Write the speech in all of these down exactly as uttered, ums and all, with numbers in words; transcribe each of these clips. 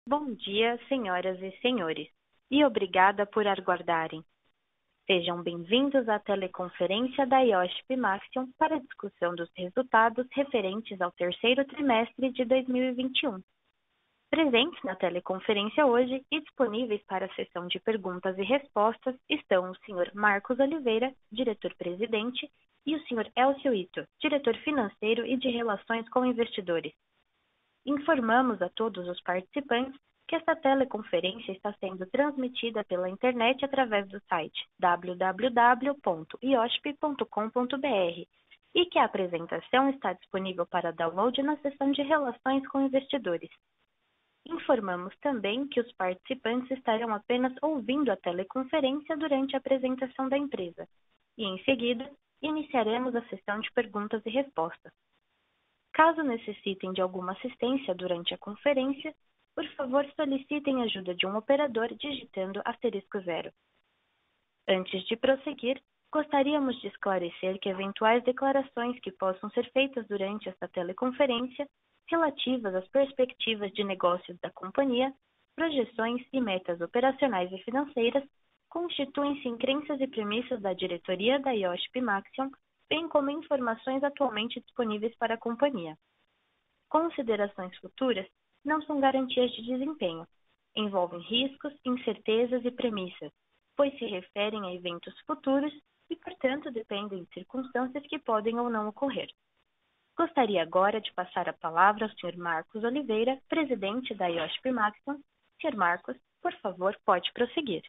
Bom dia, senhoras e senhores, e obrigada por aguardarem. Sejam bem-vindos à teleconferência da Iochpe-Maxion para a discussão dos resultados referentes ao terceiro trimestre de dois mil e vinte e um. Presentes na teleconferência hoje e disponíveis para a sessão de perguntas e respostas estão o senhor Marcos Oliveira, diretor-presidente, e o senhor Elcio Ito, diretor financeiro e de relações com investidores. Informamos a todos os participantes que esta teleconferência está sendo transmitida pela internet através do site w w w ponto iochpe ponto com ponto b r e que a apresentação está disponível para download na seção de relações com investidores. Informamos também que os participantes estarão apenas ouvindo a teleconferência durante a apresentação da empresa e, em seguida, iniciaremos a sessão de perguntas e respostas. Caso necessitem de alguma assistência durante a conferência, por favor solicitem a ajuda de um operador digitando asterisco zero. Antes de prosseguir, gostaríamos de esclarecer que eventuais declarações que possam ser feitas durante esta teleconferência, relativas às perspectivas de negócios da companhia, projeções e metas operacionais e financeiras, constituem-se em crenças e premissas da diretoria da Iochpe-Maxion, bem como informações atualmente disponíveis para a companhia. Considerações futuras não são garantias de desempenho, envolvem riscos, incertezas e premissas, pois se referem a eventos futuros e, portanto, dependem de circunstâncias que podem ou não ocorrer. Gostaria agora de passar a palavra ao senhor Marcos Oliveira, presidente da Iochpe-Maxion. senhor Marcos, por favor, pode prosseguir.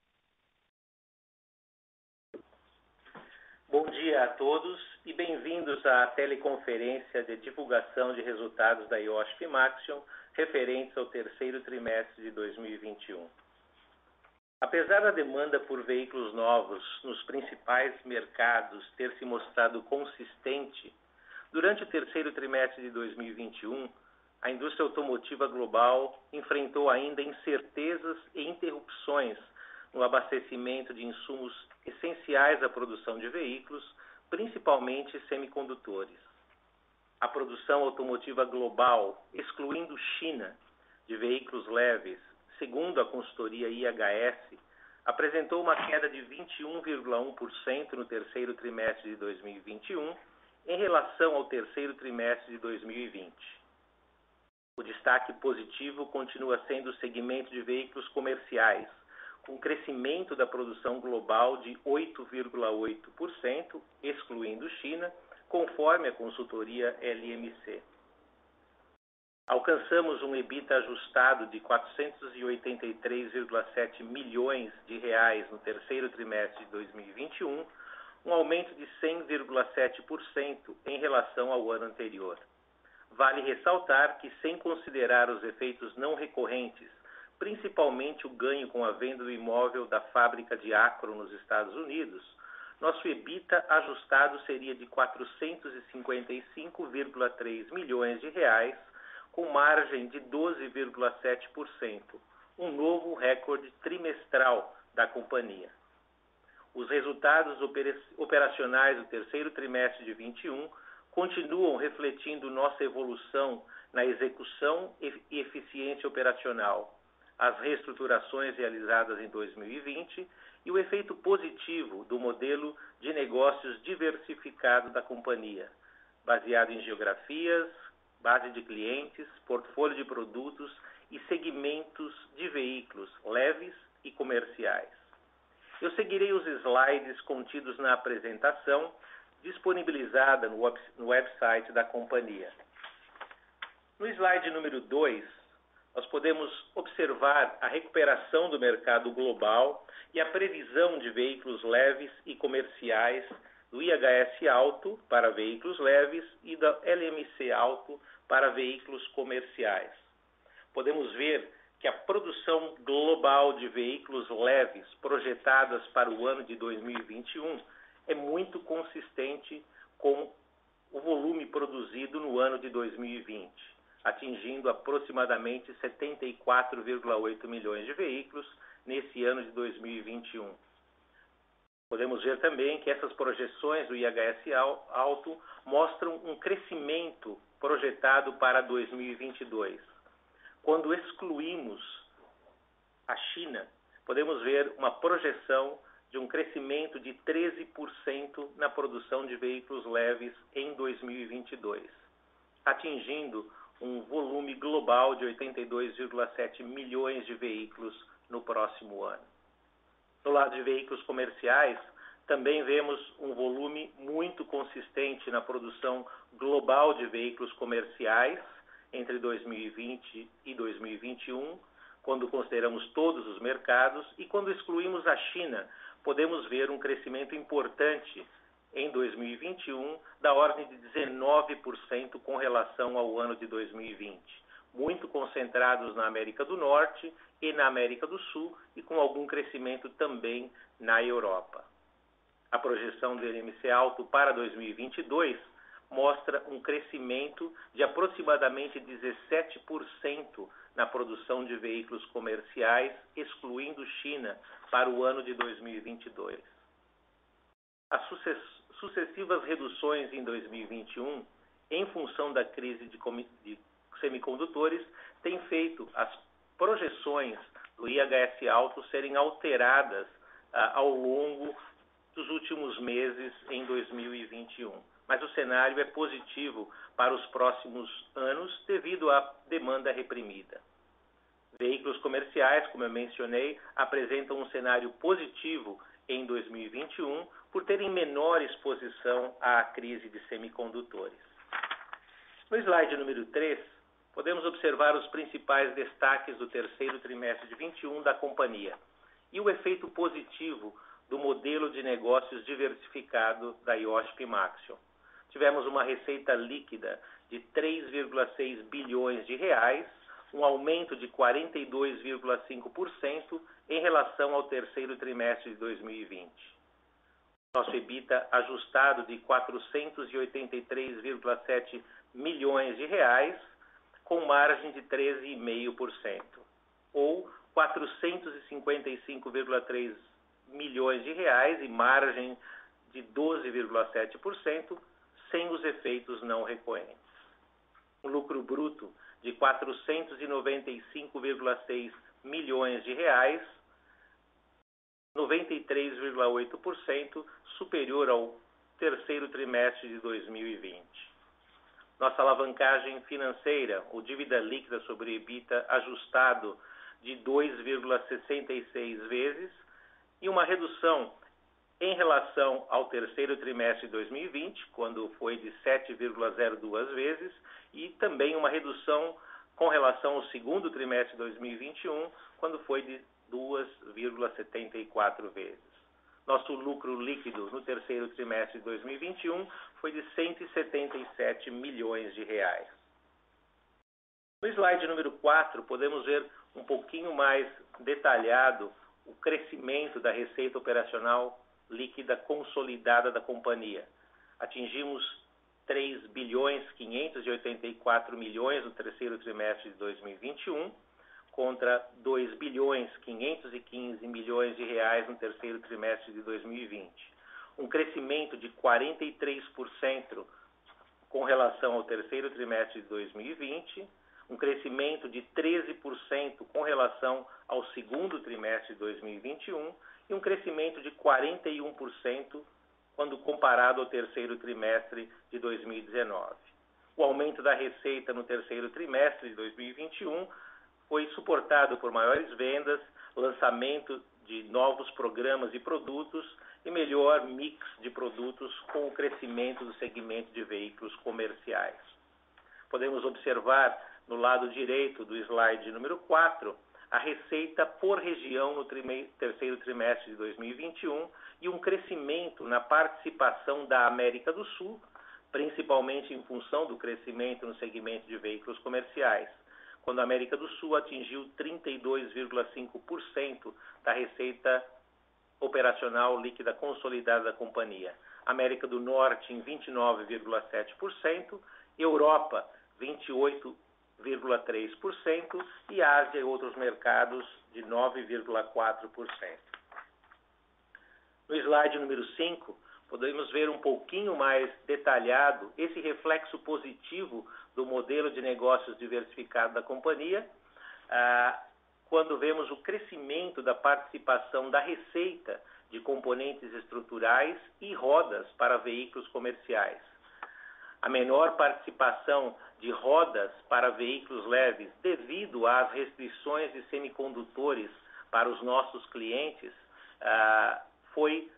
Bom dia a todos e bem-vindos à teleconferência de divulgação de resultados da Iochpe-Maxion referentes ao terceiro trimestre de dois mil e vinte e um. Apesar da demanda por veículos novos nos principais mercados ter se mostrado consistente, durante o terceiro trimestre de dois mil e vinte e um, a indústria automotiva global enfrentou ainda incertezas e interrupções no abastecimento de insumos essenciais à produção de veículos, principalmente semicondutores. A produção automotiva global, excluindo China, de veículos leves, segundo a consultoria I H S, apresentou uma queda de vinte e um vírgula um por cento no terceiro trimestre de dois mil e vinte e um, em relação ao terceiro trimestre de dois mil e vinte. O destaque positivo continua sendo o segmento de veículos comerciais, com crescimento da produção global de oito vírgula oito por cento, excluindo China, conforme a consultoria L M C. Alcançamos um EBITDA ajustado de quatrocentos e oitenta e três vírgula sete milhões de reais no terceiro trimestre de dois mil e vinte e um, um aumento de cem vírgula sete por cento em relação ao ano anterior. Vale ressaltar que, sem considerar os efeitos não recorrentes, principalmente o ganho com a venda do imóvel da fábrica de Akron nos Estados Unidos, nosso EBITDA ajustado seria de quatrocentos e cinquenta e cinco vírgula três milhões de reais, com margem de doze vírgula sete por cento, um novo recorde trimestral da companhia. Os resultados operacionais do terceiro trimestre de vinte e um continuam refletindo nossa evolução na execução e eficiência operacional, as reestruturações realizadas em dois mil e vinte e o efeito positivo do modelo de negócios diversificado da companhia, baseado em geografias, base de clientes, portfólio de produtos e segmentos de veículos leves e comerciais. Eu seguirei os slides contidos na apresentação disponibilizada no, web, no website da companhia. No slide número dois, nós podemos observar a recuperação do mercado global e a previsão de veículos leves e comerciais do I H S Auto para veículos leves e da L M C Auto para veículos comerciais. Podemos ver que a produção global de veículos leves projetadas para o ano de dois mil e vinte e um é muito consistente com o volume produzido no ano de dois mil e vinte, atingindo aproximadamente setenta e quatro vírgula oito milhões de veículos nesse ano de dois mil e vinte e um. Podemos ver também que essas projeções do I H S Auto mostram um crescimento projetado para dois mil e vinte e dois, Quando excluímos a China, podemos ver uma projeção de um crescimento de treze por cento na produção de veículos leves em dois mil e vinte e dois, atingindo um volume global de oitenta e dois vírgula sete milhões de veículos no próximo ano. No lado de veículos comerciais, também vemos um volume muito consistente na produção global de veículos comerciais entre dois mil e vinte e dois mil e vinte e um, quando consideramos todos os mercados, e quando excluímos a China, podemos ver um crescimento importante em dois mil e vinte e um da ordem de dezenove por cento com relação ao ano de dois mil e vinte, muito concentrados na América do Norte e na América do Sul, e com algum crescimento também na Europa. A projeção do N M C Auto para dois mil e vinte e dois mostra um crescimento de aproximadamente dezessete por cento na produção de veículos comerciais, excluindo China, para o ano de dois mil e vinte e dois. As sucessivas reduções em dois mil e vinte e um, em função da crise de, de semicondutores, têm feito as projeções do I H S Auto serem alteradas ah, ao longo dos últimos meses em dois mil e vinte e um. Mas o cenário é positivo para os próximos anos devido à demanda reprimida. Veículos comerciais, como eu mencionei, apresentam um cenário positivo em dois mil e vinte e um por terem menor exposição à crise de semicondutores. No slide número três, podemos observar os principais destaques do terceiro trimestre de vinte e um da companhia e o efeito positivo do modelo de negócios diversificado da I O S P Maxion. Tivemos uma receita líquida de três vírgula seis bilhões de reais, um aumento de quarenta e dois vírgula cinco por cento em relação ao terceiro trimestre de dois mil e vinte. Nosso EBITDA ajustado de quatrocentos e oitenta e três vírgula sete milhões de reais, com margem de treze vírgula cinco por cento, ou quatrocentos e cinquenta e cinco vírgula três milhões de reais e margem de doze vírgula sete por cento, sem os efeitos não recorrentes. Um lucro bruto de quatrocentos e noventa e cinco vírgula seis milhões de reais, noventa e três vírgula oito por cento superior ao terceiro trimestre de dois mil e vinte. Nossa alavancagem financeira, ou dívida líquida sobre EBITDA ajustado de dois vírgula sessenta e seis vezes, e uma redução em relação ao terceiro trimestre de dois mil e vinte, quando foi de sete vírgula zero duas vezes, e também uma redução com relação ao segundo trimestre de dois mil e vinte e um, quando foi de duas vírgula setenta e quatro vezes. Nosso lucro líquido no terceiro trimestre de dois mil e vinte e um foi de cento e setenta e sete milhões de reais. No slide número quatro, podemos ver um pouquinho mais detalhado o crescimento da receita operacional líquida consolidada da companhia. Atingimos três bilhões quinhentos e oitenta e quatro milhões no terceiro trimestre de dois mil e vinte e um, contra dois bilhões quinhentos e quinze milhões de reais no terceiro trimestre de dois mil e vinte. Um crescimento de quarenta e três por cento com relação ao terceiro trimestre de dois mil e vinte, um crescimento de treze por cento com relação ao segundo trimestre de dois mil e vinte e um e um crescimento de quarenta e um por cento quando comparado ao terceiro trimestre de dois mil e dezenove. O aumento da receita no terceiro trimestre de dois mil e vinte e um foi suportado por maiores vendas, lançamento de novos programas e produtos e melhor mix de produtos com o crescimento do segmento de veículos comerciais. Podemos observar no lado direito do slide número quatro a receita por região no trime- terceiro trimestre de dois mil e vinte e um e um crescimento na participação da América do Sul, principalmente em função do crescimento no segmento de veículos comerciais, quando a América do Sul atingiu trinta e dois vírgula cinco por cento da receita operacional líquida consolidada da companhia. América do Norte em vinte e nove vírgula sete por cento, Europa vinte e oito vírgula três por cento e Ásia e outros mercados de nove vírgula quatro por cento. No slide número cinco, podemos ver um pouquinho mais detalhado esse reflexo positivo do modelo de negócios diversificado da companhia, ah, quando vemos o crescimento da participação da receita de componentes estruturais e rodas para veículos comerciais. A menor participação de rodas para veículos leves devido às restrições de semicondutores para os nossos clientes ah, foi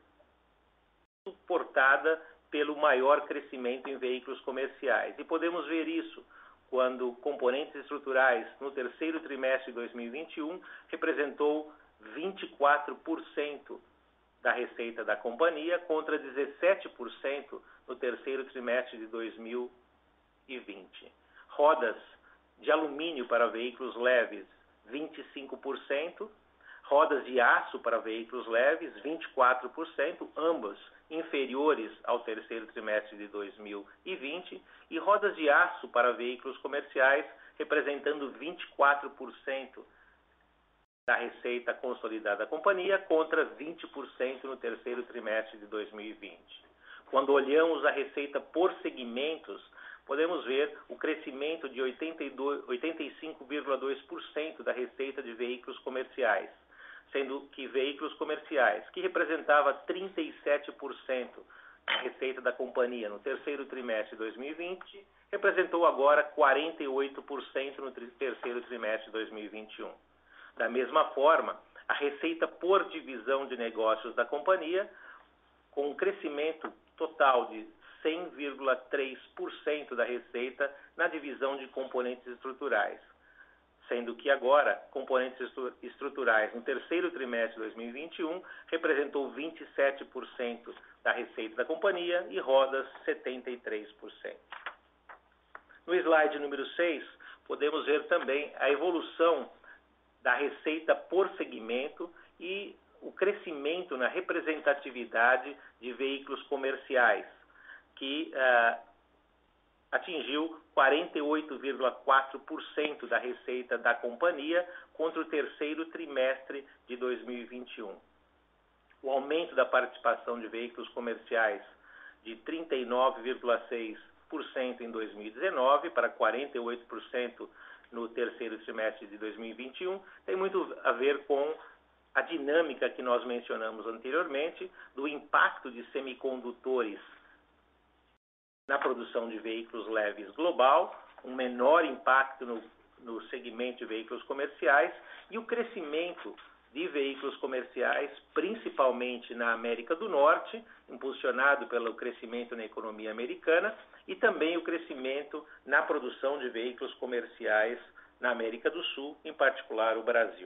suportada pelo maior crescimento em veículos comerciais. E podemos ver isso quando componentes estruturais no terceiro trimestre de dois mil e vinte e um representou vinte e quatro por cento da receita da companhia contra dezessete por cento no terceiro trimestre de dois mil e vinte. Rodas de alumínio para veículos leves, vinte e cinco por cento. Rodas de aço para veículos leves, vinte e quatro por cento, ambas inferiores ao terceiro trimestre de dois mil e vinte, e rodas de aço para veículos comerciais, representando vinte e quatro por cento da receita consolidada da companhia, contra vinte por cento no terceiro trimestre de dois mil e vinte. Quando olhamos a receita por segmentos, podemos ver o crescimento de oitenta e cinco vírgula dois por cento da receita de veículos comerciais, sendo que veículos comerciais, que representava trinta e sete por cento da receita da companhia no terceiro trimestre de dois mil e vinte, representou agora quarenta e oito por cento no terceiro trimestre de dois mil e vinte e um. Da mesma forma, a receita por divisão de negócios da companhia, com um crescimento total de cem vírgula três por cento da receita na divisão de componentes estruturais, sendo que agora, componentes estruturais no terceiro trimestre de dois mil e vinte e um representou vinte e sete por cento da receita da companhia e rodas setenta e três por cento. No slide número seis, podemos ver também a evolução da receita por segmento e o crescimento na representatividade de veículos comerciais, que uh, atingiu quarenta e oito vírgula quatro por cento da receita da companhia contra o terceiro trimestre de dois mil e vinte e um. O aumento da participação de veículos comerciais de trinta e nove vírgula seis por cento em dois mil e dezenove para quarenta e oito por cento no terceiro trimestre de dois mil e vinte e um tem muito a ver com a dinâmica que nós mencionamos anteriormente do impacto de semicondutores na produção de veículos leves global, um menor impacto no, no segmento de veículos comerciais e o crescimento de veículos comerciais, principalmente na América do Norte, impulsionado pelo crescimento na economia americana, e também o crescimento na produção de veículos comerciais na América do Sul, em particular o Brasil.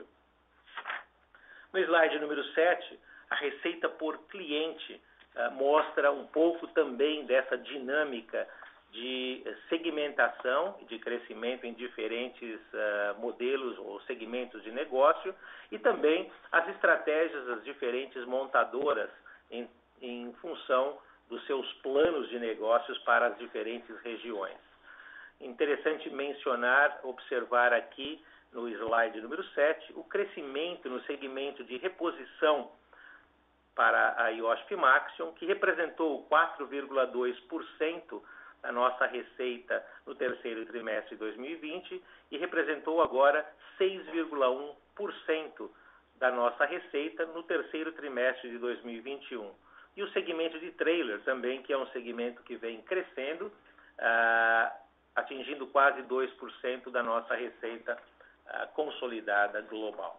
No slide número sete, a receita por cliente uh, mostra um pouco também dessa dinâmica de segmentação, de crescimento em diferentes uh, modelos ou segmentos de negócio e também as estratégias das diferentes montadoras em, em função dos seus planos de negócios para as diferentes regiões. Interessante mencionar, observar aqui no slide número sete, o crescimento no segmento de reposição para a I O S P Maxion, que representou quatro vírgula dois por cento da nossa receita no terceiro trimestre de dois mil e vinte e representou agora seis vírgula um por cento da nossa receita no terceiro trimestre de dois mil e vinte e um. E o segmento de trailer também, que é um segmento que vem crescendo, ah, atingindo quase dois por cento da nossa receita ah, consolidada global.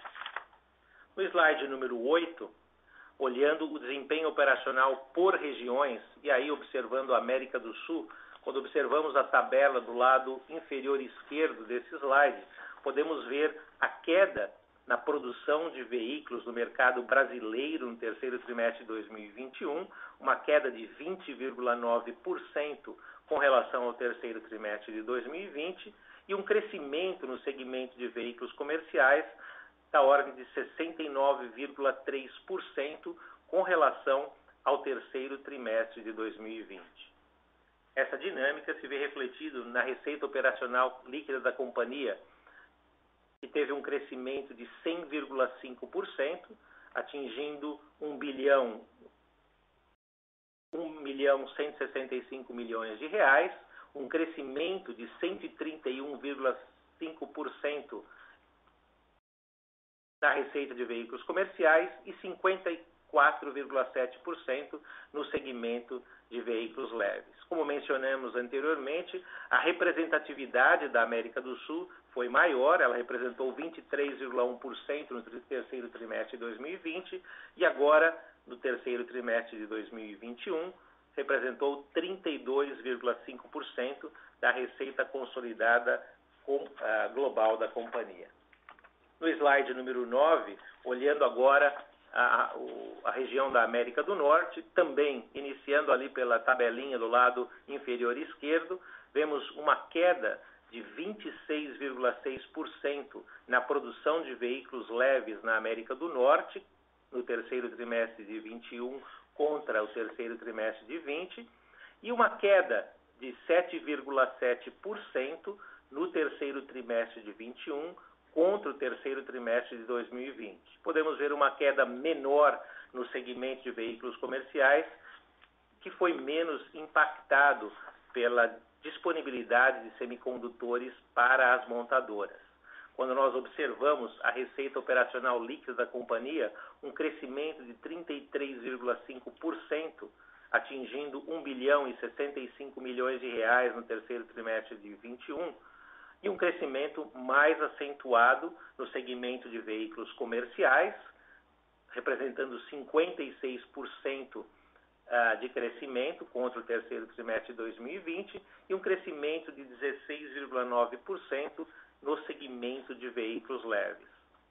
No slide número oito, olhando o desempenho operacional por regiões, e aí observando a América do Sul, quando observamos a tabela do lado inferior esquerdo desse slide, podemos ver a queda na produção de veículos no mercado brasileiro no terceiro trimestre de dois mil e vinte e um, uma queda de vinte vírgula nove por cento com relação ao terceiro trimestre de dois mil e vinte e um crescimento no segmento de veículos comerciais da ordem de sessenta e nove vírgula três por cento com relação ao terceiro trimestre de dois mil e vinte. Essa dinâmica se vê refletido na receita operacional líquida da companhia, que teve um crescimento de cem vírgula cinco por cento, atingindo um bilhão, um milhão cento e sessenta e cinco milhões de reais, um crescimento de cento e trinta e um vírgula cinco por cento na receita de veículos comerciais e cinquenta e quatro vírgula sete por cento no segmento de veículos leves. Como mencionamos anteriormente, a representatividade da América do Sul foi maior, ela representou vinte e três vírgula um por cento no terceiro trimestre de dois mil e vinte e agora, no terceiro trimestre de dois mil e vinte e um, representou trinta e dois vírgula cinco por cento da receita consolidada com, uh, global da companhia. No slide número nove, olhando agora a, a, a região da América do Norte, também iniciando ali pela tabelinha do lado inferior esquerdo, vemos uma queda de vinte e seis vírgula seis por cento na produção de veículos leves na América do Norte, no terceiro trimestre de vinte e um contra o terceiro trimestre de vinte, e uma queda de sete vírgula sete por cento no terceiro trimestre de vinte e um contra o terceiro trimestre de dois mil e vinte. Podemos ver uma queda menor no segmento de veículos comerciais, que foi menos impactado pela disponibilidade de semicondutores para as montadoras. Quando nós observamos a receita operacional líquida da companhia, um crescimento de trinta e três vírgula cinco por cento, atingindo um bilhão e sessenta e cinco milhões de reais no terceiro trimestre de vinte e um, e um crescimento mais acentuado no segmento de veículos comerciais, representando cinquenta e seis por cento de crescimento contra o terceiro trimestre de dois mil e vinte e um crescimento de dezesseis vírgula nove por cento no segmento de veículos leves.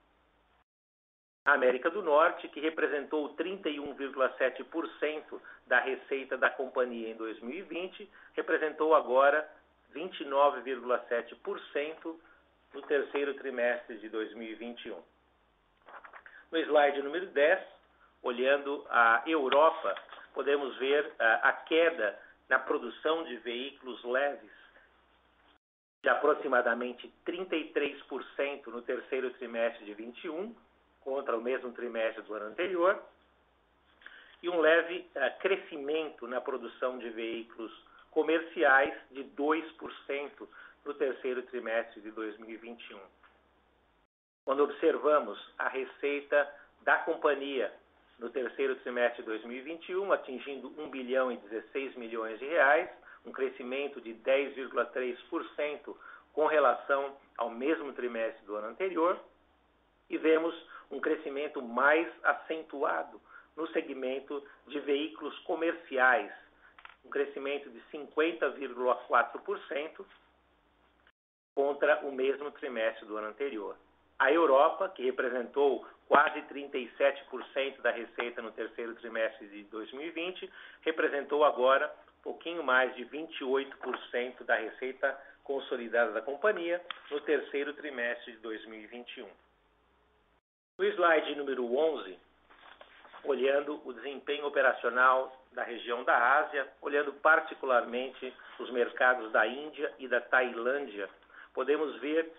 A América do Norte, que representou trinta e um vírgula sete por cento da receita da companhia em dois mil e vinte, representou agora vinte e nove vírgula sete por cento no terceiro trimestre de dois mil e vinte e um. No slide número dez, olhando a Europa, podemos ver uh, a queda na produção de veículos leves de aproximadamente trinta e três por cento no terceiro trimestre de vinte e um, contra o mesmo trimestre do ano anterior, e um leve uh, crescimento na produção de veículos comerciais de dois por cento no terceiro trimestre de dois mil e vinte e um. Quando observamos a receita da companhia no terceiro trimestre de dois mil e vinte e um, atingindo um bilhão e dezesseis milhões de reais, um crescimento de dez vírgula três por cento com relação ao mesmo trimestre do ano anterior, e vemos um crescimento mais acentuado no segmento de veículos comerciais, um crescimento de cinquenta vírgula quatro por cento contra o mesmo trimestre do ano anterior. A Europa, que representou quase trinta e sete por cento da receita no terceiro trimestre de dois mil e vinte, representou agora um pouquinho mais de vinte e oito por cento da receita consolidada da companhia no terceiro trimestre de dois mil e vinte e um. No slide número onze, olhando o desempenho operacional da região da Ásia, olhando particularmente os mercados da Índia e da Tailândia, podemos ver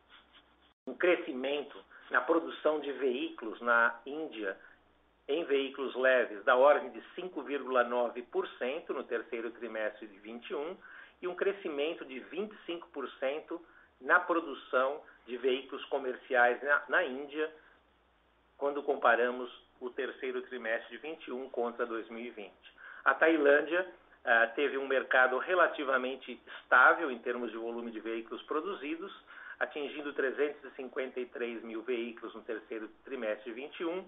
um crescimento na produção de veículos na Índia, em veículos leves, da ordem de cinco vírgula nove por cento no terceiro trimestre de vinte e um e um crescimento de vinte e cinco por cento na produção de veículos comerciais na, na Índia, quando comparamos o terceiro trimestre de vinte e um contra dois mil e vinte. A Tailândia ah, teve um mercado relativamente estável em termos de volume de veículos produzidos, atingindo trezentos e cinquenta e três mil veículos no terceiro trimestre de vinte e um,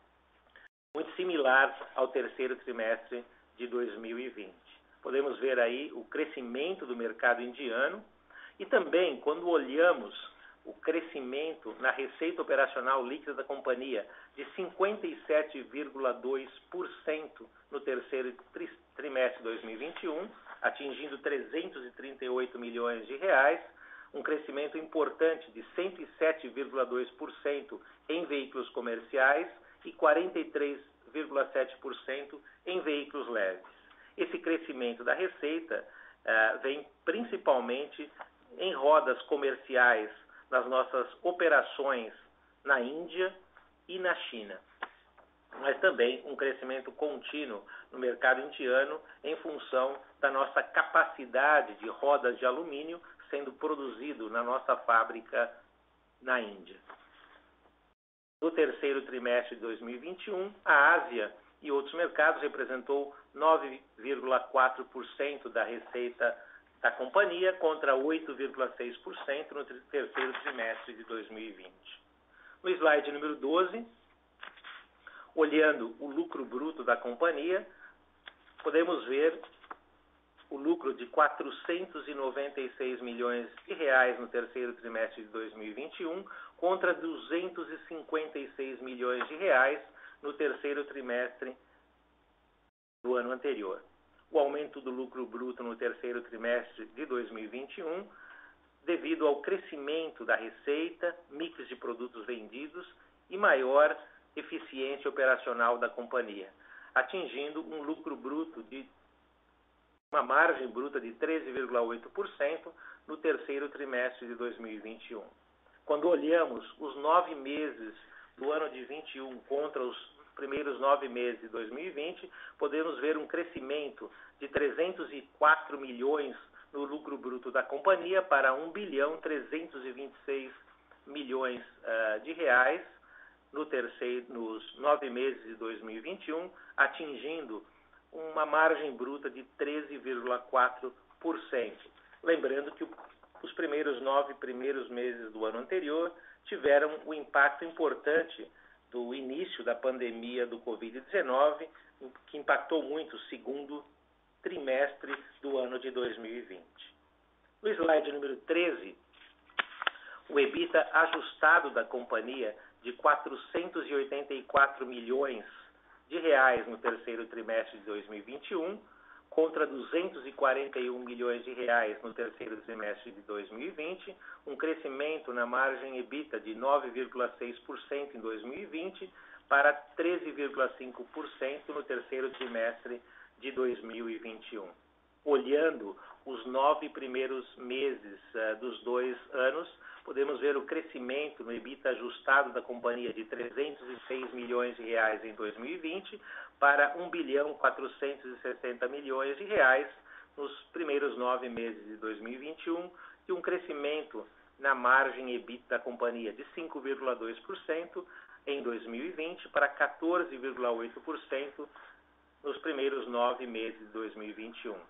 muito similar ao terceiro trimestre de dois mil e vinte. Podemos ver aí o crescimento do mercado indiano e também, quando olhamos o crescimento na receita operacional líquida da companhia de cinquenta e sete vírgula dois por cento no terceiro trimestre de dois mil e vinte e um, atingindo trezentos e trinta e oito milhões de reais, um crescimento importante de cento e sete vírgula dois por cento em veículos comerciais e quarenta e três vírgula sete por cento em veículos leves. Esse crescimento da receita uh, vem principalmente em rodas comerciais nas nossas operações na Índia e na China, mas também um crescimento contínuo no mercado indiano em função da nossa capacidade de rodas de alumínio sendo produzido na nossa fábrica na Índia. No terceiro trimestre de dois mil e vinte e um, a Ásia e outros mercados representou nove vírgula quatro por cento da receita da companhia contra oito vírgula seis por cento no terceiro trimestre de dois mil e vinte. No slide número doze, olhando o lucro bruto da companhia, podemos ver o lucro de quatrocentos e noventa e seis milhões de reais no terceiro trimestre de dois mil e vinte e um contra duzentos e cinquenta e seis milhões de reais no terceiro trimestre do ano anterior. O aumento do lucro bruto no terceiro trimestre de dois mil e vinte e um, devido ao crescimento da receita, mix de produtos vendidos e maior eficiência operacional da companhia, atingindo um lucro bruto de uma margem bruta de treze vírgula oito por cento no terceiro trimestre de dois mil e vinte e um. Quando olhamos os nove meses do ano de vinte e um contra os primeiros nove meses de dois mil e vinte, podemos ver um crescimento de trezentos e quatro milhões no lucro bruto da companhia para um bilhão trezentos e vinte e seis milhões uh, de reais no terceiro, nos nove meses de dois mil e vinte e um, atingindo uma margem bruta de treze vírgula quatro por cento. Lembrando que o, os primeiros nove primeiros meses do ano anterior tiveram um impacto importante do início da pandemia do covid dezenove, que impactou muito o segundo trimestre do ano de dois mil e vinte. No slide número treze, o EBITDA ajustado da companhia de quatrocentos e oitenta e quatro milhões de reais no terceiro trimestre de dois mil e vinte e um, contra duzentos e quarenta e um milhões de reais no terceiro trimestre de dois mil e vinte, um crescimento na margem EBITDA de nove vírgula seis por cento em dois mil e vinte para treze vírgula cinco por cento no terceiro trimestre de dois mil e vinte e um. Olhando os nove primeiros meses uh, dos dois anos, podemos ver o crescimento no EBITDA ajustado da companhia de trezentos e seis milhões de reais em dois mil e vinte para um bilhão quatrocentos e sessenta milhões de reais nos primeiros nove meses de dois mil e vinte e um e um crescimento na margem EBITDA da companhia de cinco vírgula dois por cento em dois mil e vinte para quatorze vírgula oito por cento nos primeiros nove meses de dois mil e vinte e um.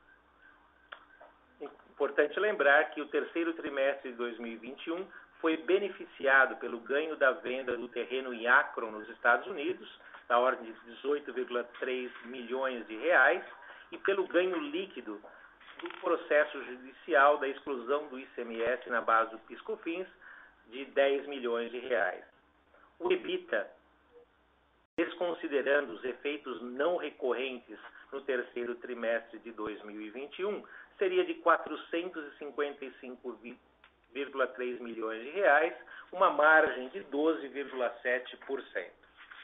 Importante lembrar que o terceiro trimestre de dois mil e vinte e um foi beneficiado pelo ganho da venda do terreno em Akron, nos Estados Unidos, da ordem de dezoito vírgula três milhões de reais, e pelo ganho líquido do processo judicial da exclusão do I C M S na base do PIS/COFINS de dez milhões de reais. O EBITDA, desconsiderando os efeitos não recorrentes no terceiro trimestre de dois mil e vinte e um, seria de quatrocentos e cinquenta e cinco vírgula três milhões de reais, uma margem de doze vírgula sete por cento.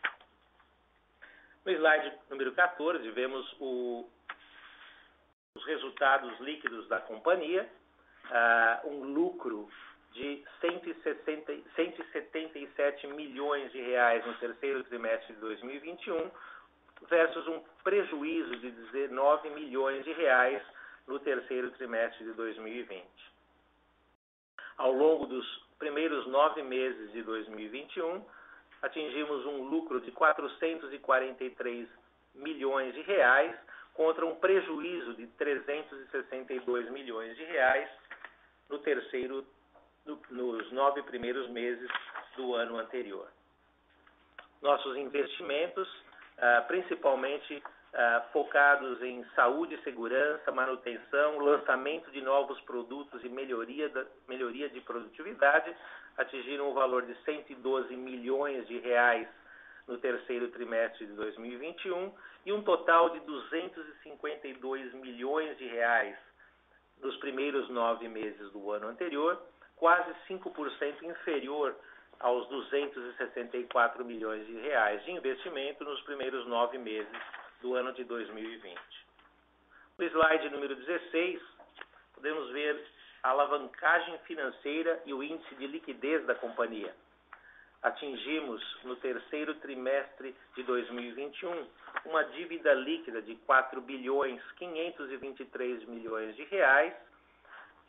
No slide número quatorze, vemos o, os resultados líquidos da companhia, uh, um lucro de cento e setenta e sete milhões de reais no terceiro trimestre de dois mil e vinte e um, versus um prejuízo de dezenove milhões de reais no terceiro trimestre de dois mil e vinte. Ao longo dos primeiros nove meses de dois mil e vinte e um, atingimos um lucro de quatrocentos e quarenta e três milhões de reais contra um prejuízo de trezentos e sessenta e dois milhões de reais no terceiro, no, nos nove primeiros meses do ano anterior. Nossos investimentos, ah, principalmente ah, focados em saúde, segurança, manutenção, lançamento de novos produtos e melhoria, da, melhoria de produtividade, atingiram o valor de cento e doze milhões de reais no terceiro trimestre de dois mil e vinte e um e um total de duzentos e cinquenta e dois milhões de reais nos primeiros nove meses do ano anterior, quase cinco por cento inferior aos duzentos e sessenta e quatro milhões de reais de investimento nos primeiros nove meses do ano de dois mil e vinte. No slide número dezesseis, podemos ver a alavancagem financeira e o índice de liquidez da companhia. Atingimos, no terceiro trimestre de dois mil e vinte e um, uma dívida líquida de quatro bilhões quinhentos e vinte e três milhões de reais,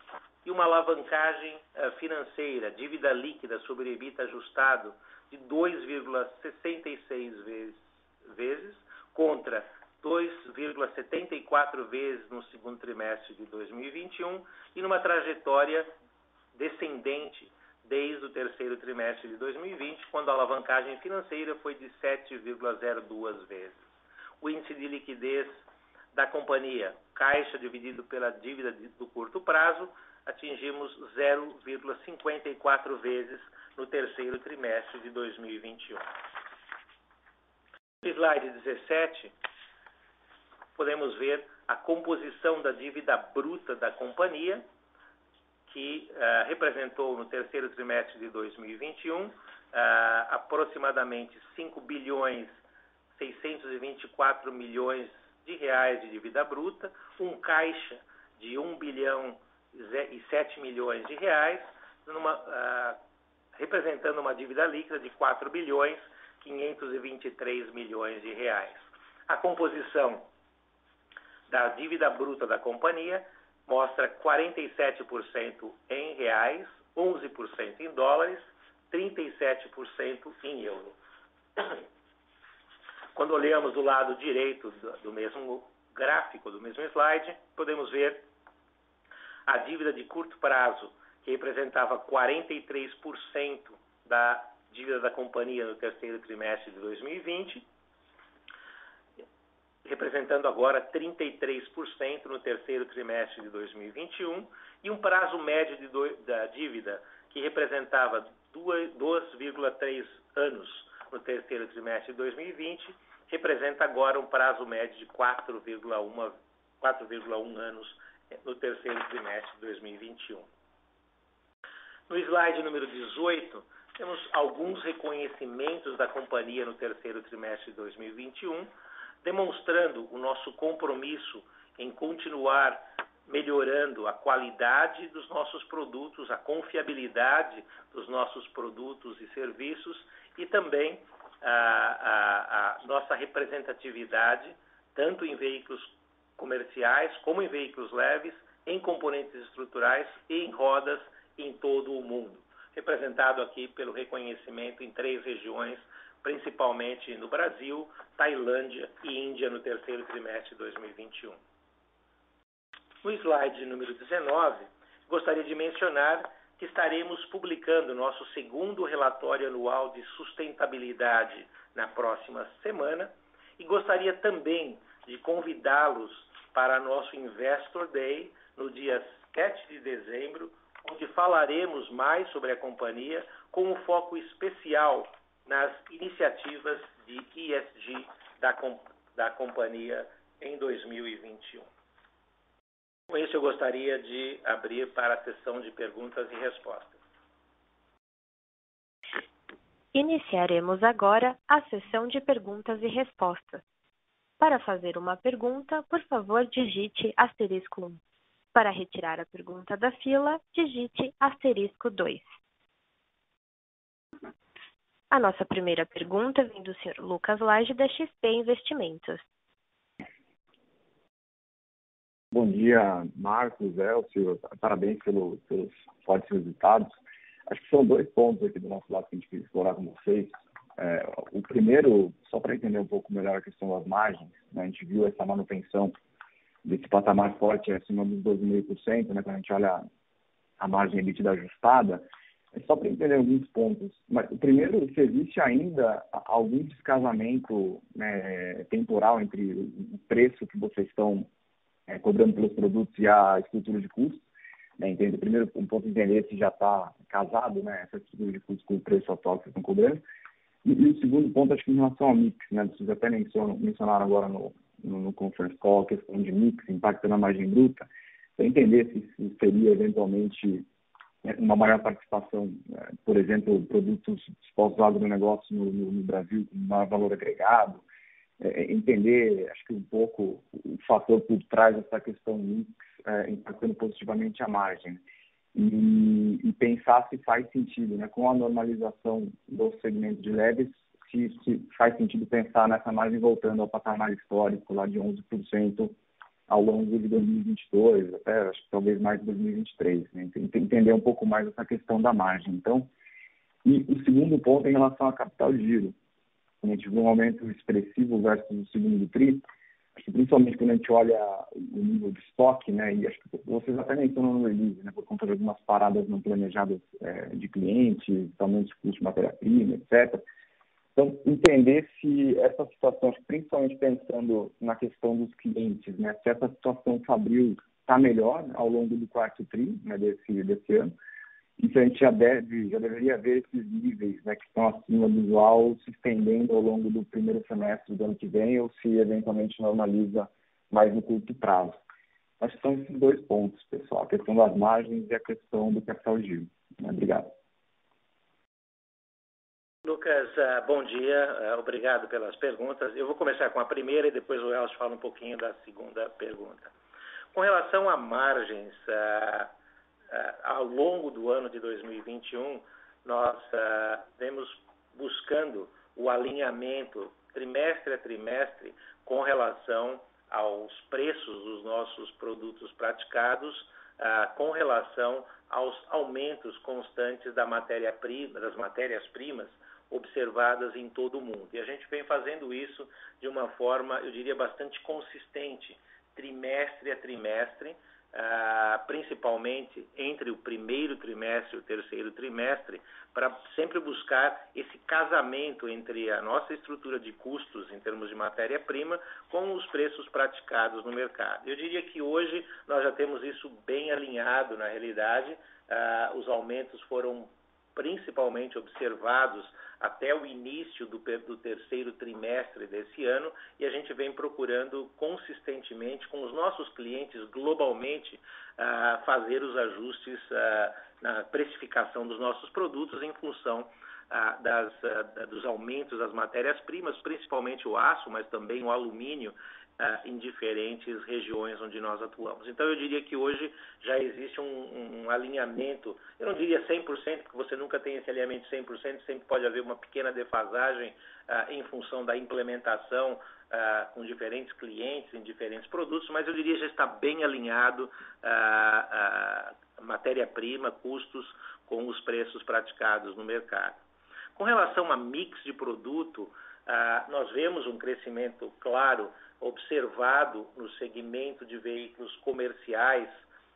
e uma alavancagem uh, financeira, dívida líquida sobre EBITDA ajustado de dois vírgula sessenta e seis vezes, vezes contra dois vírgula setenta e quatro vezes no segundo trimestre de dois mil e vinte e um e numa trajetória descendente desde o terceiro trimestre de dois mil e vinte, quando a alavancagem financeira foi de sete vírgula zero duas vezes. O índice de liquidez da companhia, caixa dividido pela dívida do curto prazo, atingimos zero vírgula cinquenta e quatro vezes no terceiro trimestre de dois mil e vinte e um. No slide dezessete, podemos ver a composição da dívida bruta da companhia, que uh, representou no terceiro trimestre de dois mil e vinte e um uh, aproximadamente cinco bilhões seiscentos e vinte e quatro milhões de reais de dívida bruta, um caixa de um bilhão e sete milhões de reais, numa, uh, representando uma dívida líquida de quatro bilhões quinhentos e vinte e três milhões de reais. A composição da dívida bruta da companhia mostra quarenta e sete por cento em reais, onze por cento em dólares, trinta e sete por cento em euro. Quando olhamos do lado direito do mesmo gráfico, do mesmo slide, podemos ver a dívida de curto prazo, que representava quarenta e três por cento da dívida da companhia no terceiro trimestre de dois mil e vinte, representando agora trinta e três por cento no terceiro trimestre de dois mil e vinte e um, e um prazo médio de do, da dívida, que representava dois vírgula três anos no terceiro trimestre de dois mil e vinte, representa agora um prazo médio de quatro vírgula um anos no terceiro trimestre de dois mil e vinte e um. No slide número dezoito, temos alguns reconhecimentos da companhia no terceiro trimestre de dois mil e vinte e um, demonstrando o nosso compromisso em continuar melhorando a qualidade dos nossos produtos, a confiabilidade dos nossos produtos e serviços e também a, a, a nossa representatividade, tanto em veículos comerciais como em veículos leves, em componentes estruturais e em rodas em todo o mundo, representado aqui pelo reconhecimento em três regiões, principalmente no Brasil, Tailândia e Índia no terceiro trimestre de dois mil e vinte e um. No slide número dezenove, gostaria de mencionar que estaremos publicando nosso segundo relatório anual de sustentabilidade na próxima semana e gostaria também de convidá-los para nosso Investor Day no dia sete de dezembro, onde falaremos mais sobre a companhia com um foco especial nas iniciativas de E S G da, da companhia em dois mil e vinte e um. Com isso, eu gostaria de abrir para a sessão de perguntas e respostas. Iniciaremos agora a sessão de perguntas e respostas. Para fazer uma pergunta, por favor, digite asterisco um. Para retirar a pergunta da fila, digite asterisco dois. A nossa primeira pergunta vem do senhor Lucas Lage, da X P Investimentos. Bom dia, Marcos, Elcio, parabéns pelo, pelos fortes resultados. Acho que são dois pontos aqui do nosso lado que a gente quer explorar com vocês. É, o primeiro, só para entender um pouco melhor a questão das margens, né, a gente viu essa manutenção desse patamar forte acima dos doze vírgula cinco por cento, né, quando a gente olha a margem EBITDA ajustada. É só para entender alguns pontos. Mas, o primeiro, se existe ainda algum descasamento, né, temporal entre o preço que vocês estão é, cobrando pelos produtos e a estrutura de custo. Né, entende? Primeiro, um ponto de entender se já está casado, né, essa estrutura de custo com o preço atual que vocês estão cobrando. E, e o segundo ponto, acho que em relação ao mix, né, vocês até mencionam, mencionaram agora no, no, no conference call a questão de mix, impacto na margem bruta, para entender se, se seria eventualmente uma maior participação, por exemplo, produtos expostos ao agronegócio no, no, no Brasil com maior valor agregado, é, entender, acho que um pouco o fator por trás dessa questão mix, é, impactando positivamente a margem. E, e pensar se faz sentido, né, com a normalização do segmento de leves, se, se faz sentido pensar nessa margem voltando ao patamar histórico lá de onze por cento ao longo de dois mil e vinte e dois, até acho que talvez mais de dois mil e vinte e três, né? Entender um pouco mais essa questão da margem. Então, e o segundo ponto é em relação a capital de giro. A gente viu um aumento expressivo versus o segundo tri, acho que principalmente quando a gente olha o nível de estoque, né, e acho que vocês até mencionam no release, né, por conta de algumas paradas não planejadas é, de clientes, aumento de custo de matéria-prima, etcétera. Então, entender se essa situação, principalmente pensando na questão dos clientes, né, se essa situação fabril está melhor ao longo do quarto tri, né, desse, desse ano, e se a gente já, deve, já deveria ver esses níveis, né, que estão acima do usual se estendendo ao longo do primeiro semestre do ano que vem, ou se eventualmente normaliza mais no curto prazo. Acho que são esses dois pontos, pessoal, a questão das margens e a questão do capital de giro. Obrigado. Lucas, bom dia, obrigado pelas perguntas. Eu vou começar com a primeira e depois o Elcio fala um pouquinho da segunda pergunta. Com relação a margens, ao longo do ano de dois mil e vinte e um, nós vemos buscando o alinhamento trimestre a trimestre com relação aos preços dos nossos produtos praticados, com relação aos aumentos constantes da matéria-prima, das matérias-primas observadas em todo o mundo. E a gente vem fazendo isso de uma forma, eu diria, bastante consistente, trimestre a trimestre, uh, principalmente entre o primeiro trimestre e o terceiro trimestre, para sempre buscar esse casamento entre a nossa estrutura de custos em termos de matéria-prima com os preços praticados no mercado. Eu diria que hoje nós já temos isso bem alinhado na realidade, uh, os aumentos foram principalmente observados até o início do, do terceiro trimestre desse ano, e a gente vem procurando consistentemente com os nossos clientes globalmente uh, fazer os ajustes uh, na precificação dos nossos produtos em função uh, das, uh, dos aumentos das matérias-primas, principalmente o aço, mas também o alumínio, Uh, em diferentes regiões onde nós atuamos. Então, eu diria que hoje já existe um, um alinhamento, eu não diria cem por cento, porque você nunca tem esse alinhamento cem por cento, sempre pode haver uma pequena defasagem uh, em função da implementação uh, com diferentes clientes, em diferentes produtos, mas eu diria que já está bem alinhado uh, uh, matéria-prima, custos com os preços praticados no mercado. Com relação a mix de produto, uh, nós vemos um crescimento claro observado no segmento de veículos comerciais,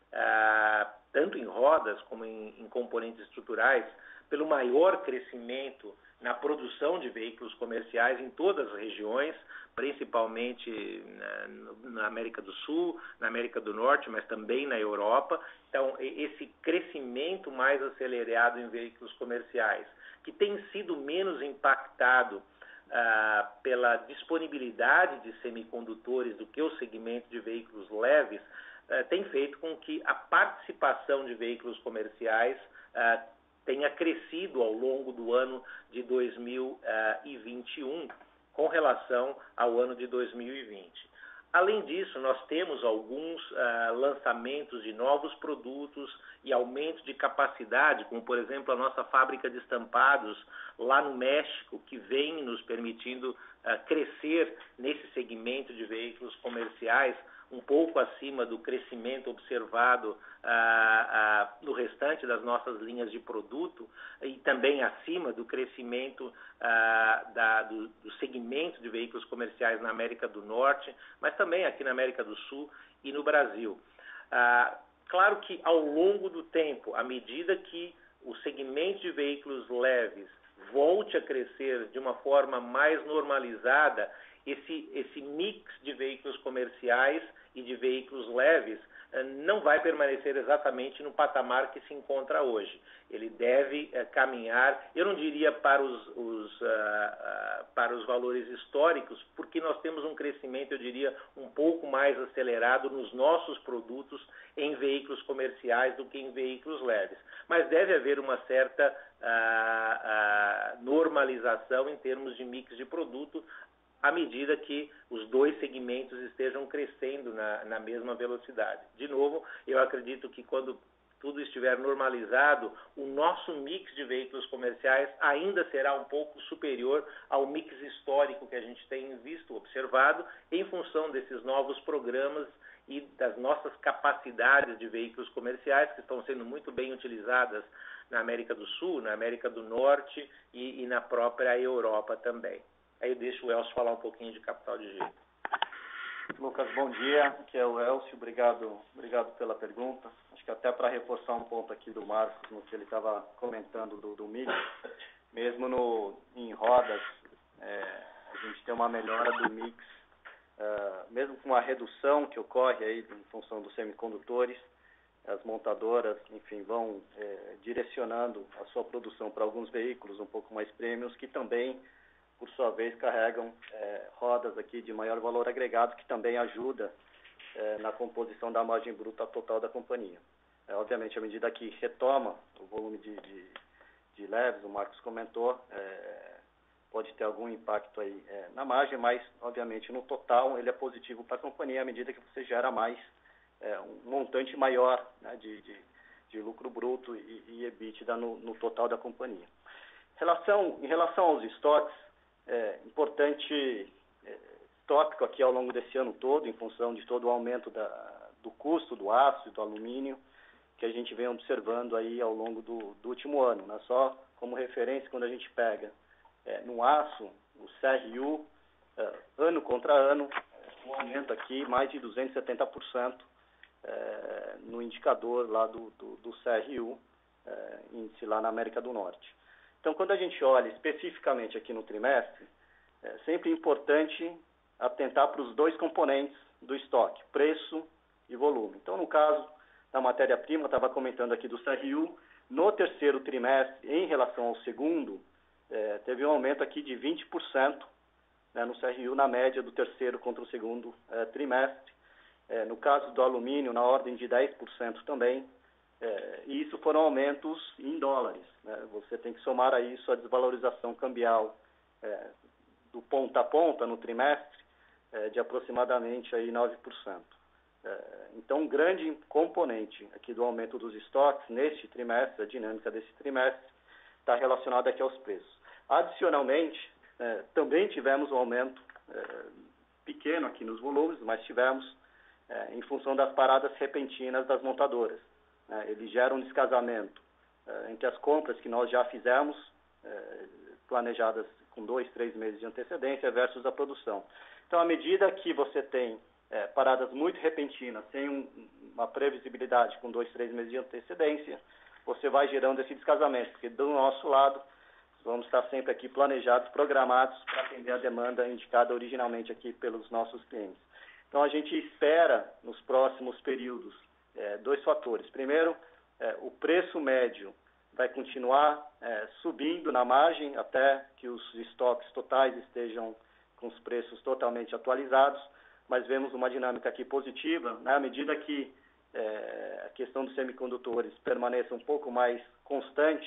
ah, tanto em rodas como em, em componentes estruturais, pelo maior crescimento na produção de veículos comerciais em todas as regiões, principalmente na, na América do Sul, na América do Norte, mas também na Europa. Então, esse crescimento mais acelerado em veículos comerciais, que tem sido menos impactado Uh, pela disponibilidade de semicondutores do que o segmento de veículos leves, uh, tem feito com que a participação de veículos comerciais uh, tenha crescido ao longo do ano de dois mil e vinte e um com relação ao ano de dois mil e vinte. Além disso, nós temos alguns uh, lançamentos de novos produtos e aumento de capacidade, como, por exemplo, a nossa fábrica de estampados lá no México, que vem nos permitindo uh, crescer nesse segmento de veículos comerciais, um pouco acima do crescimento observado uh, uh, no restante das nossas linhas de produto e também acima do crescimento uh, da, do, do segmento de veículos comerciais na América do Norte, mas também aqui na América do Sul e no Brasil. Uh, claro que ao longo do tempo, à medida que o segmento de veículos leves volte a crescer de uma forma mais normalizada, esse, esse mix de veículos comerciais e de veículos leves não vai permanecer exatamente no patamar que se encontra hoje. Ele deve uh, caminhar, eu não diria para os, os, uh, uh, para os valores históricos, porque nós temos um crescimento, eu diria, um pouco mais acelerado nos nossos produtos em veículos comerciais do que em veículos leves. Mas deve haver uma certa uh, uh, normalização em termos de mix de produto, à medida que os dois segmentos estejam crescendo na, na mesma velocidade. De novo, eu acredito que quando tudo estiver normalizado, o nosso mix de veículos comerciais ainda será um pouco superior ao mix histórico que a gente tem visto, observado, em função desses novos programas e das nossas capacidades de veículos comerciais, que estão sendo muito bem utilizadas na América do Sul, na América do Norte e, e na própria Europa também. Aí eu deixo o Elcio falar um pouquinho de capital de giro. Lucas, bom dia. Aqui é o Elcio. Obrigado, obrigado pela pergunta. Acho que até para reforçar um ponto aqui do Marcos, no que ele estava comentando do, do mix, mesmo no, em rodas, é, a gente tem uma melhora do mix, é, mesmo com a redução que ocorre aí em função dos semicondutores, as montadoras, enfim, vão é, direcionando a sua produção para alguns veículos um pouco mais premiums, que também, por sua vez, carregam é, rodas aqui de maior valor agregado, que também ajuda é, na composição da margem bruta total da companhia. É, obviamente, à medida que retoma o volume de, de, de leves, o Marcos comentou, é, pode ter algum impacto aí é, na margem, mas, obviamente, no total, ele é positivo para a companhia à medida que você gera mais, é, um montante maior, né, de, de, de lucro bruto e, e EBITDA no, no total da companhia. Relação, em relação aos estoques, é importante, é, tópico aqui ao longo desse ano todo, em função de todo o aumento da, do custo do aço e do alumínio, que a gente vem observando aí ao longo do, do último ano, né? Só como referência, quando a gente pega é, no aço, o C R U, é, ano contra ano, um aumento aqui mais de duzentos e setenta por cento é, no indicador lá do, do, do C R U, é, índice lá na América do Norte. Então, quando a gente olha especificamente aqui no trimestre, é sempre importante atentar para os dois componentes do estoque, preço e volume. Então, no caso da matéria-prima, estava comentando aqui do C R U, no terceiro trimestre, em relação ao segundo, é, teve um aumento aqui de vinte por cento, né, no C R U, na média do terceiro contra o segundo é, trimestre. É, no caso do alumínio, na ordem de dez por cento também. É, e isso foram aumentos em dólares, né? Você tem que somar a isso a desvalorização cambial é, do ponta a ponta no trimestre é, de aproximadamente aí nove por cento. É, então, um grande componente aqui do aumento dos estoques neste trimestre, a dinâmica desse trimestre, está relacionada aqui aos preços. Adicionalmente, é, também tivemos um aumento é, pequeno aqui nos volumes, mas tivemos é, em função das paradas repentinas das montadoras. Ele gera um descasamento é, entre as compras que nós já fizemos, é, planejadas com dois, três meses de antecedência, versus a produção. Então, à medida que você tem é, paradas muito repentinas, sem um, uma previsibilidade com dois, três meses de antecedência, você vai gerando esse descasamento, porque do nosso lado, vamos estar sempre aqui planejados, programados para atender a demanda indicada originalmente aqui pelos nossos clientes. Então, a gente espera, nos próximos períodos, É, dois fatores. Primeiro, é, o preço médio vai continuar é, subindo na margem até que os estoques totais estejam com os preços totalmente atualizados, mas vemos uma dinâmica aqui positiva, né, à medida que é, a questão dos semicondutores permaneça um pouco mais constante,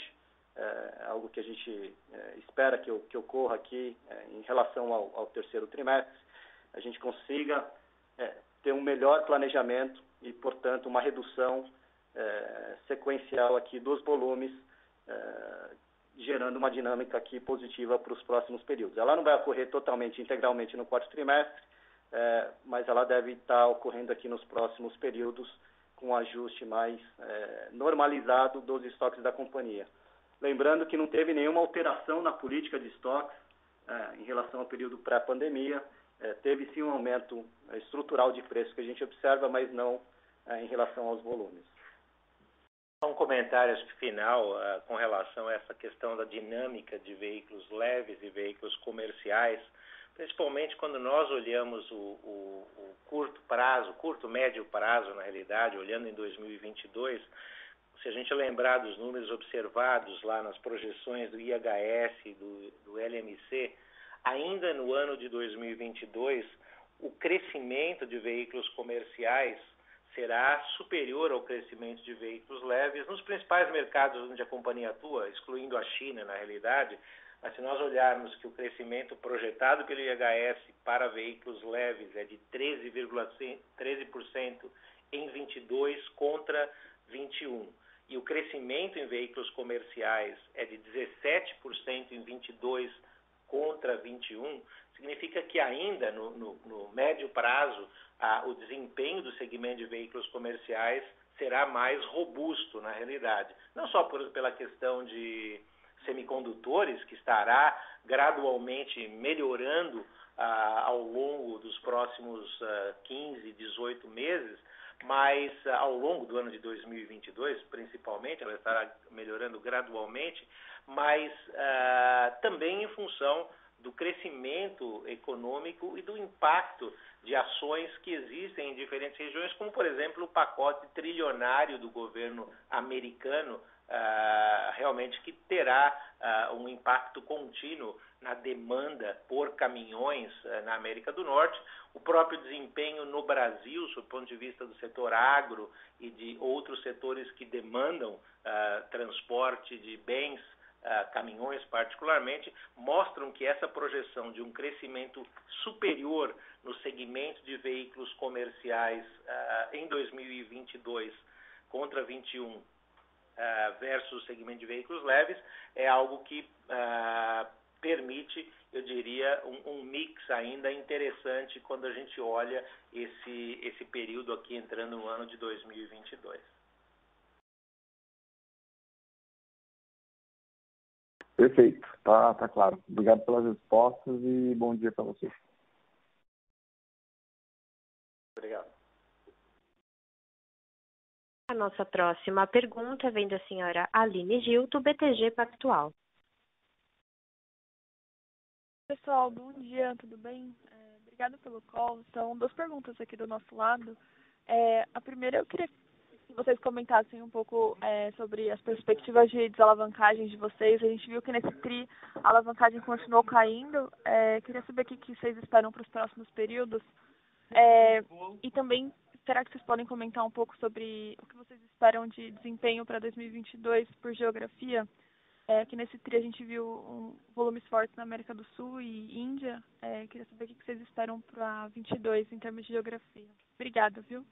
é, algo que a gente é, espera que, que ocorra aqui é, em relação ao, ao terceiro trimestre, a gente consiga é, ter um melhor planejamento e, portanto, uma redução é, sequencial aqui dos volumes, é, gerando uma dinâmica aqui positiva para os próximos períodos. Ela não vai ocorrer totalmente, integralmente no quarto trimestre, é, mas ela deve estar ocorrendo aqui nos próximos períodos com um ajuste mais é, normalizado dos estoques da companhia. Lembrando que não teve nenhuma alteração na política de estoques é, em relação ao período pré-pandemia. É, teve sim um aumento é, estrutural de preço que a gente observa, mas não é, em relação aos volumes. Um comentário acho que final uh, com relação a essa questão da dinâmica de veículos leves e veículos comerciais, principalmente quando nós olhamos o, o, o curto prazo, curto médio prazo na realidade, olhando em dois mil e vinte e dois, se a gente lembrar dos números observados lá nas projeções do I H S, do, do L M C, ainda no ano de dois mil e vinte e dois, o crescimento de veículos comerciais será superior ao crescimento de veículos leves nos principais mercados onde a companhia atua, excluindo a China, na realidade. Mas se nós olharmos que o crescimento projetado pelo I H S para veículos leves é de treze vírgula treze por cento em vinte e dois contra vinte e um, e o crescimento em veículos comerciais é de dezessete por cento em vinte e dois contra vinte e um, significa que ainda no, no, no médio prazo a, o desempenho do segmento de veículos comerciais será mais robusto na realidade. Não só por, pela questão de semicondutores, que estará gradualmente melhorando ah, ao longo dos próximos ah, quinze, dezoito meses, mas ah, ao longo do ano de dois mil e vinte e dois, principalmente, ela estará melhorando gradualmente, mas ah, também em função do crescimento econômico e do impacto de ações que existem em diferentes regiões, como, por exemplo, o pacote trilionário do governo americano, uh, realmente que terá uh, um impacto contínuo na demanda por caminhões uh, na América do Norte. O próprio desempenho no Brasil, sob o ponto de vista do setor agro e de outros setores que demandam uh, transporte de bens, Uh, caminhões particularmente, mostram que essa projeção de um crescimento superior no segmento de veículos comerciais uh, em dois mil e vinte e dois contra vinte e um uh, versus o segmento de veículos leves é algo que uh, permite, eu diria, um, um mix ainda interessante quando a gente olha esse, esse período aqui entrando no ano de dois mil e vinte e dois. Perfeito, tá, tá claro. Obrigado pelas respostas e bom dia para vocês. Obrigado. A nossa próxima pergunta vem da senhora Aline Gil, do B T G Pactual. Pessoal, bom dia, tudo bem? É, obrigada pelo call. São duas perguntas aqui do nosso lado. É, a primeira, eu queria que vocês comentassem um pouco é, sobre as perspectivas de desalavancagem de vocês. A gente viu que nesse tri a alavancagem continuou caindo. É, queria saber o que, que vocês esperam para os próximos períodos. É, e também, será que vocês podem comentar um pouco sobre o que vocês esperam de desempenho para dois mil e vinte e dois por geografia? É, que nesse tri a gente viu um volumes fortes na América do Sul e Índia. É, queria saber o que, que vocês esperam para vinte e dois em termos de geografia. Obrigada, viu?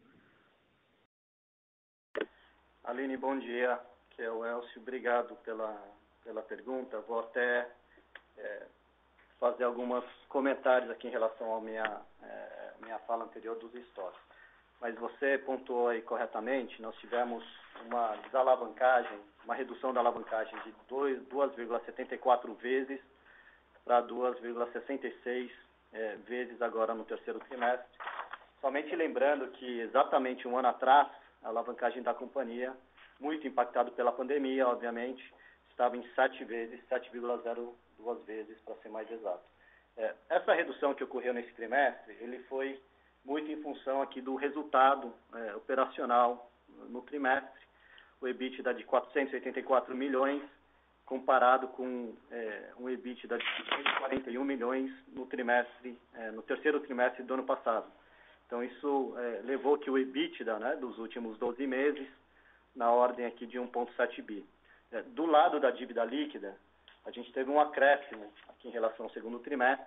Aline, bom dia, que é o Elcio, obrigado pela, pela pergunta. Vou até é, fazer alguns comentários aqui em relação à minha, é, minha fala anterior dos estoques. Mas você pontuou aí corretamente, nós tivemos uma desalavancagem, uma redução da alavancagem de duas vírgula setenta e quatro vezes para duas vírgula sessenta e seis é, vezes agora no terceiro trimestre. Somente lembrando que exatamente um ano atrás, a alavancagem da companhia, muito impactado pela pandemia, obviamente, estava em sete vezes, sete vírgula zero duas vezes, para ser mais exato. É, essa redução que ocorreu nesse trimestre, ele foi muito em função aqui do resultado é, operacional no trimestre, o EBITDA de quatrocentos e oitenta e quatro milhões, comparado com é, um EBITDA de cento e quarenta e um milhões no trimestre, é, no terceiro trimestre do ano passado. Então, isso é, levou que o EBITDA, né, dos últimos doze meses, na ordem aqui de um vírgula sete bi. É, do lado da dívida líquida, a gente teve um acréscimo aqui em relação ao segundo trimestre,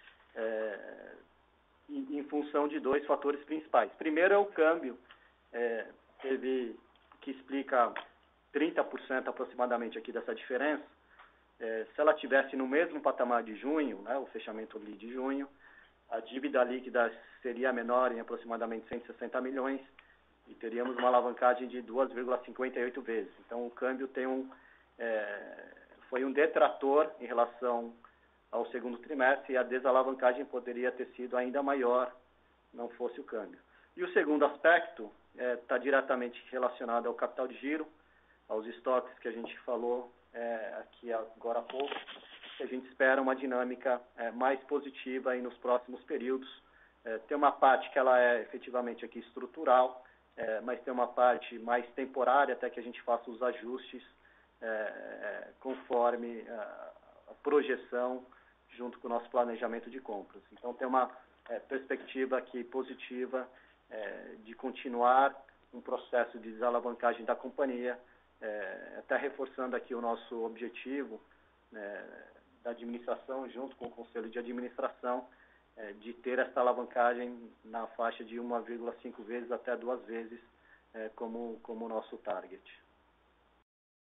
é, em, em função de dois fatores principais. Primeiro é o câmbio, é, teve, que explica trinta por cento aproximadamente aqui dessa diferença. É, se ela tivesse no mesmo patamar de junho, né, o fechamento ali de junho, a dívida líquida seria menor em aproximadamente cento e sessenta milhões e teríamos uma alavancagem de duas vírgula cinquenta e oito vezes. Então, o câmbio tem um, é, foi um detrator em relação ao segundo trimestre e a desalavancagem poderia ter sido ainda maior não fosse o câmbio. E o segundo aspecto está é, diretamente relacionado ao capital de giro, aos estoques que a gente falou é, aqui agora há pouco, que a gente espera uma dinâmica é, mais positiva aí nos próximos períodos. É, tem uma parte que ela é efetivamente aqui estrutural, é, mas tem uma parte mais temporária até que a gente faça os ajustes é, é, conforme a, a projeção junto com o nosso planejamento de compras. Então, tem uma é, perspectiva aqui positiva é, de continuar um processo de desalavancagem da companhia, é, até reforçando aqui o nosso objetivo é, da administração, junto com o Conselho de Administração, é, de ter essa alavancagem na faixa de uma vírgula cinco vezes até duas vezes é, como, como nosso target.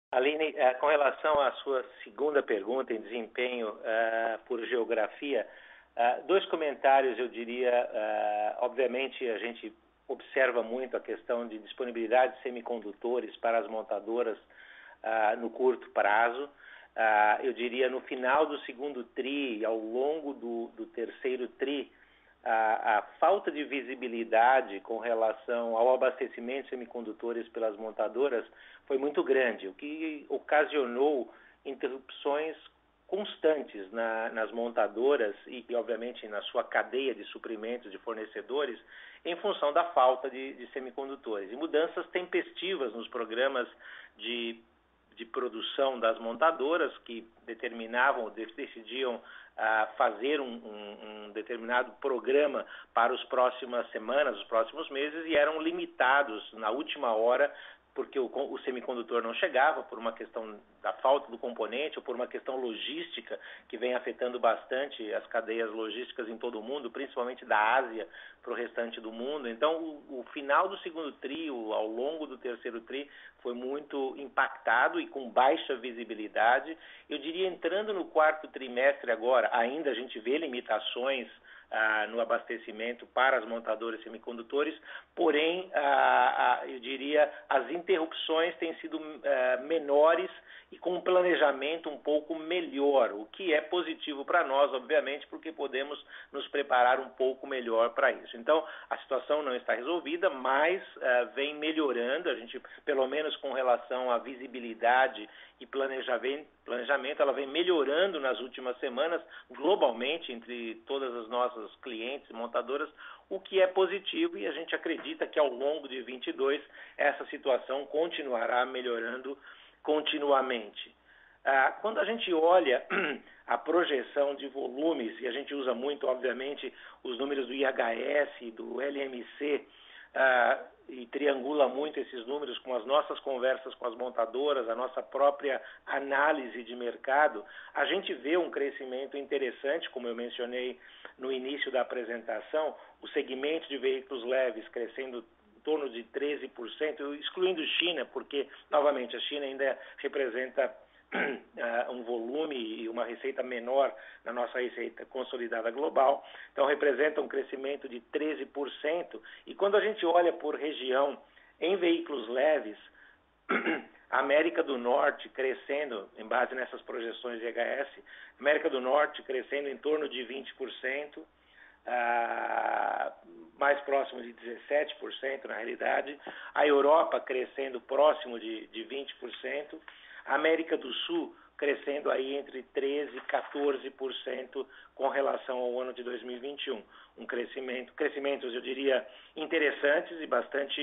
Aline, com relação à sua segunda pergunta em desempenho uh, por geografia, uh, dois comentários eu diria. Uh, obviamente, a gente observa muito a questão de disponibilidade de semicondutores para as montadoras uh, no curto prazo. Uh, eu diria no final do segundo tri, ao longo do, do terceiro tri, A, a falta de visibilidade com relação ao abastecimento de semicondutores pelas montadoras foi muito grande, o que ocasionou interrupções constantes na, nas montadoras e, e, obviamente, na sua cadeia de suprimentos de fornecedores em função da falta de, de semicondutores. E mudanças tempestivas nos programas de, de produção das montadoras que determinavam, decidiam a fazer um, um, um determinado programa para as próximas semanas, os próximos meses, e eram limitados na última hora, porque o, o semicondutor não chegava, por uma questão da falta do componente, ou por uma questão logística, que vem afetando bastante as cadeias logísticas em todo o mundo, principalmente da Ásia para o restante do mundo. Então, o, o final do segundo tri, ao longo do terceiro tri, foi muito impactado e com baixa visibilidade. Eu diria, entrando no quarto trimestre agora, ainda a gente vê limitações ah, no abastecimento para as montadoras semicondutores, porém, ah, ah, eu diria, as interrupções têm sido ah, menores e com um planejamento um pouco melhor, o que é positivo para nós, obviamente, porque podemos nos preparar um pouco melhor para isso. Então, a situação não está resolvida, mas uh, vem melhorando, a gente, pelo menos com relação à visibilidade e planejamento, planejamento, ela vem melhorando nas últimas semanas, globalmente, entre todas as nossas clientes e montadoras, o que é positivo, e a gente acredita que ao longo de vinte e dois essa situação continuará melhorando continuamente. Ah, quando a gente olha a projeção de volumes, e a gente usa muito, obviamente, os números do I H S, do L M C, ah, e triangula muito esses números com as nossas conversas com as montadoras, a nossa própria análise de mercado, a gente vê um crescimento interessante, como eu mencionei no início da apresentação, o segmento de veículos leves crescendo em torno de treze por cento, excluindo China, porque, novamente, a China ainda representa uh, um volume e uma receita menor na nossa receita consolidada global. Então, representa um crescimento de treze por cento. E quando a gente olha por região em veículos leves, a América do Norte crescendo, em base nessas projeções de I H S, América do Norte crescendo em torno de vinte por cento, Uh, mais próximo de dezessete por cento na realidade, a Europa crescendo próximo de, de vinte por cento, a América do Sul crescendo aí entre treze por cento e quatorze por cento com relação ao ano de dois mil e vinte e um. Um crescimento, crescimentos, eu diria, interessantes e bastante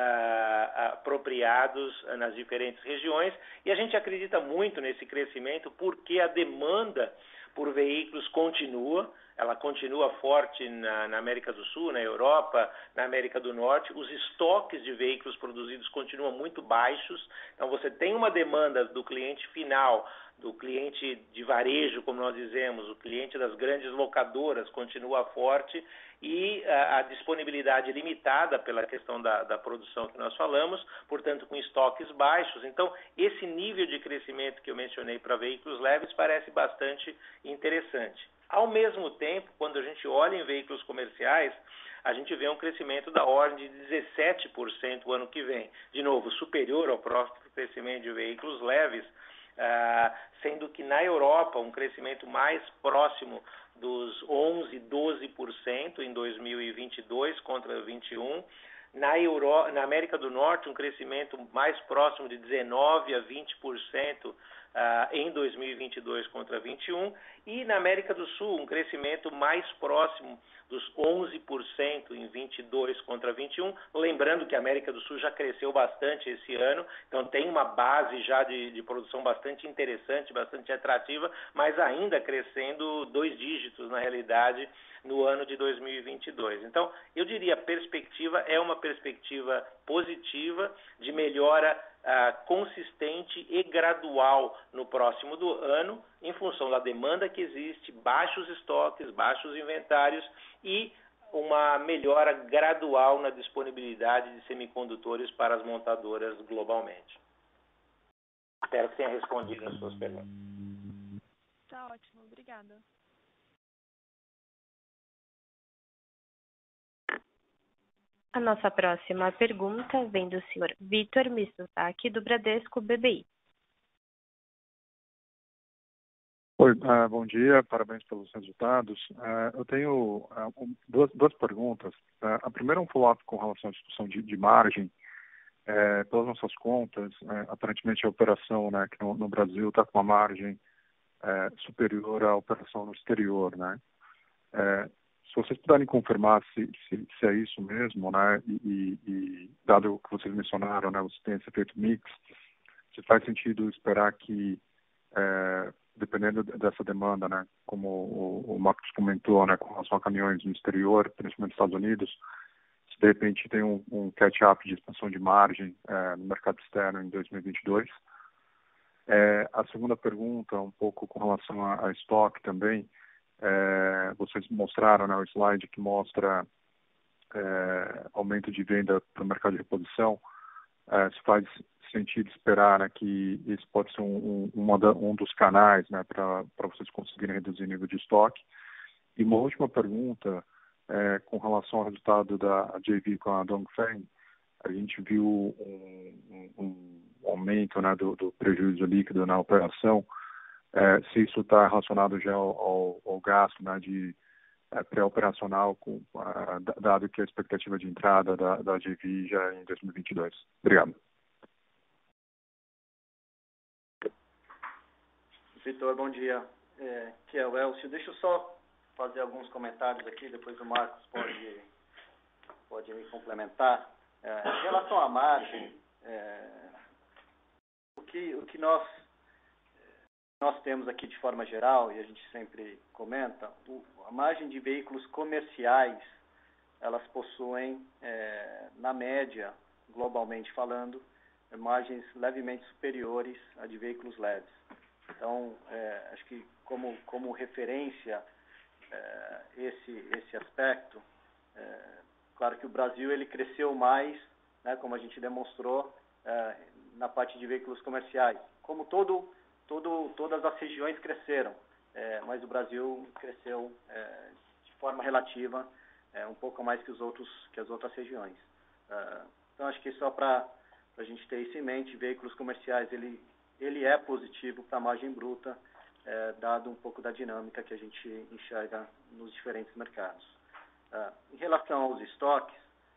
uh, apropriados nas diferentes regiões, e a gente acredita muito nesse crescimento porque a demanda por veículos continua, ela continua forte na, na América do Sul, na Europa, na América do Norte. Os estoques de veículos produzidos continuam muito baixos. Então, você tem uma demanda do cliente final, do cliente de varejo, como nós dizemos, o cliente das grandes locadoras continua forte e a, a disponibilidade limitada pela questão da, da produção que nós falamos, portanto, com estoques baixos. Então, esse nível de crescimento que eu mencionei para veículos leves parece bastante interessante. Ao mesmo tempo, quando a gente olha em veículos comerciais, a gente vê um crescimento da ordem de dezessete por cento o ano que vem. De novo, superior ao próprio crescimento de veículos leves, uh, sendo que na Europa um crescimento mais próximo dos onze, doze por cento em dois mil e vinte e dois contra vinte e um. Na, Euro... na América do Norte, um crescimento mais próximo de dezenove a vinte por cento Uh, em dois mil e vinte e dois contra vinte e um, e na América do Sul um crescimento mais próximo dos onze por cento em vinte e dois contra vinte e um, lembrando que a América do Sul já cresceu bastante esse ano, então tem uma base já de, de produção bastante interessante, bastante atrativa, mas ainda crescendo dois dígitos na realidade no ano de dois mil e vinte e dois. Então, eu diria, a perspectiva é uma perspectiva positiva de melhora uh, consistente e gradual no próximo do ano, em função da demanda que existe, baixos estoques, baixos inventários e uma melhora gradual na disponibilidade de semicondutores para as montadoras globalmente. Espero que tenha respondido as suas perguntas. Tá ótimo, obrigada. A nossa próxima pergunta vem do senhor Vitor Mizusaki, do Bradesco B B I. Oi, uh, bom dia, parabéns pelos resultados. Uh, eu tenho uh, um, duas, duas perguntas. Uh, a primeira é um follow-up com relação à discussão de, de margem. Uh, pelas nossas contas, uh, aparentemente a operação, né, que no, no Brasil está com uma margem uh, superior à operação no exterior, né? Uh, se vocês puderem confirmar se, se, se é isso mesmo, né, e, e, e dado o que vocês mencionaram, né, você tem esse efeito mix, se faz sentido esperar que uh, dependendo dessa demanda, né, como o, o Marcos comentou, né, com relação a caminhões no exterior, principalmente nos Estados Unidos, se de repente tem um, um catch-up de expansão de margem é, no mercado externo em dois mil e vinte e dois. É, a segunda pergunta, um pouco com relação a, a estoque também, é, vocês mostraram, né, o slide que mostra é, aumento de venda para o mercado de reposição. É, se faz sentido esperar, né, que isso pode ser um, um, uma da, um dos canais, né, para vocês conseguirem reduzir o nível de estoque. E uma última pergunta, é, com relação ao resultado da J V com a Dongfeng, a gente viu um, um, um aumento, né, do, do prejuízo líquido na operação. É, se isso está relacionado já ao, ao, ao gasto, né, de é, pré-operacional, com, uh, dado que a expectativa de entrada da, da J V já é em dois mil e vinte e dois. Obrigado. Vitor, bom dia. É, que é o Elcio. Deixa eu só fazer alguns comentários aqui, depois o Marcos pode, pode me complementar. É, em relação à margem, é, o, que, o que nós, nós temos aqui de forma geral, e a gente sempre comenta, o, a margem de veículos comerciais, elas possuem, é, na média, globalmente falando, margens levemente superiores a de veículos leves. Então, é, acho que como, como referência é, esse, esse aspecto, é, claro que o Brasil ele cresceu mais, né, como a gente demonstrou, é, na parte de veículos comerciais. Como todo, todo, todas as regiões cresceram, é, mas o Brasil cresceu é, de forma relativa é, um pouco mais que, os outros, que as outras regiões. É, então, acho que só para a gente ter isso em mente, veículos comerciais, ele... ele é positivo para a margem bruta, é, dado um pouco da dinâmica que a gente enxerga nos diferentes mercados. É, em relação aos estoques,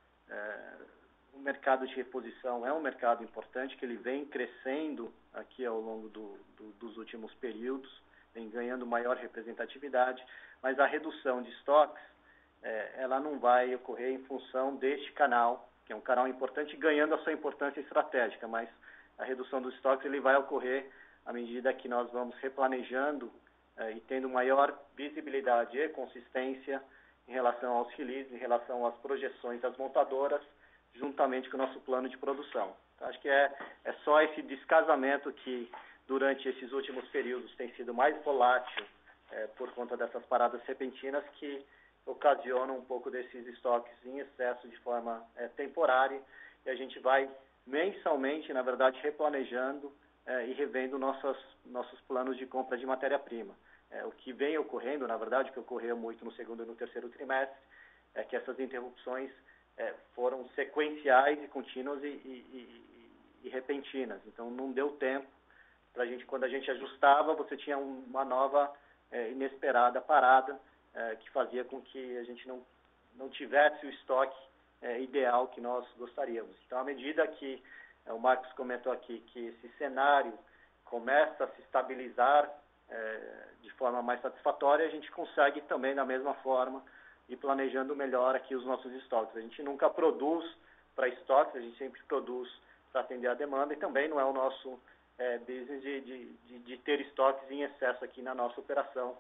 é, o mercado de reposição é um mercado importante, que ele vem crescendo aqui ao longo do, do, dos últimos períodos, vem ganhando maior representatividade, mas a redução de estoques, é, ela não vai ocorrer em função deste canal, que é um canal importante, ganhando a sua importância estratégica, mas a redução dos estoques ele vai ocorrer à medida que nós vamos replanejando eh, e tendo maior visibilidade e consistência em relação aos releases, em relação às projeções das montadoras, juntamente com o nosso plano de produção. Então, acho que é, é só esse descasamento que, durante esses últimos períodos, tem sido mais volátil eh, por conta dessas paradas repentinas que ocasionam um pouco desses estoques em excesso de forma eh, temporária, e a gente vai mensalmente, na verdade, replanejando eh, e revendo nossos, nossos planos de compra de matéria-prima. Eh, o que vem ocorrendo, na verdade, que ocorreu muito no segundo e no terceiro trimestre, é que essas interrupções eh, foram sequenciais e contínuas e, e, e, e repentinas. Então, não deu tempo para a gente, quando a gente ajustava, você tinha um, uma nova eh, inesperada parada eh, que fazia com que a gente não, não tivesse o estoque É, ideal que nós gostaríamos. Então, à medida que é, o Marcos comentou aqui que esse cenário começa a se estabilizar é, de forma mais satisfatória, a gente consegue também, da mesma forma, ir planejando melhor aqui os nossos estoques. A gente nunca produz para estoques, a gente sempre produz para atender a demanda, e também não é o nosso é, business de, de, de ter estoques em excesso aqui na nossa operação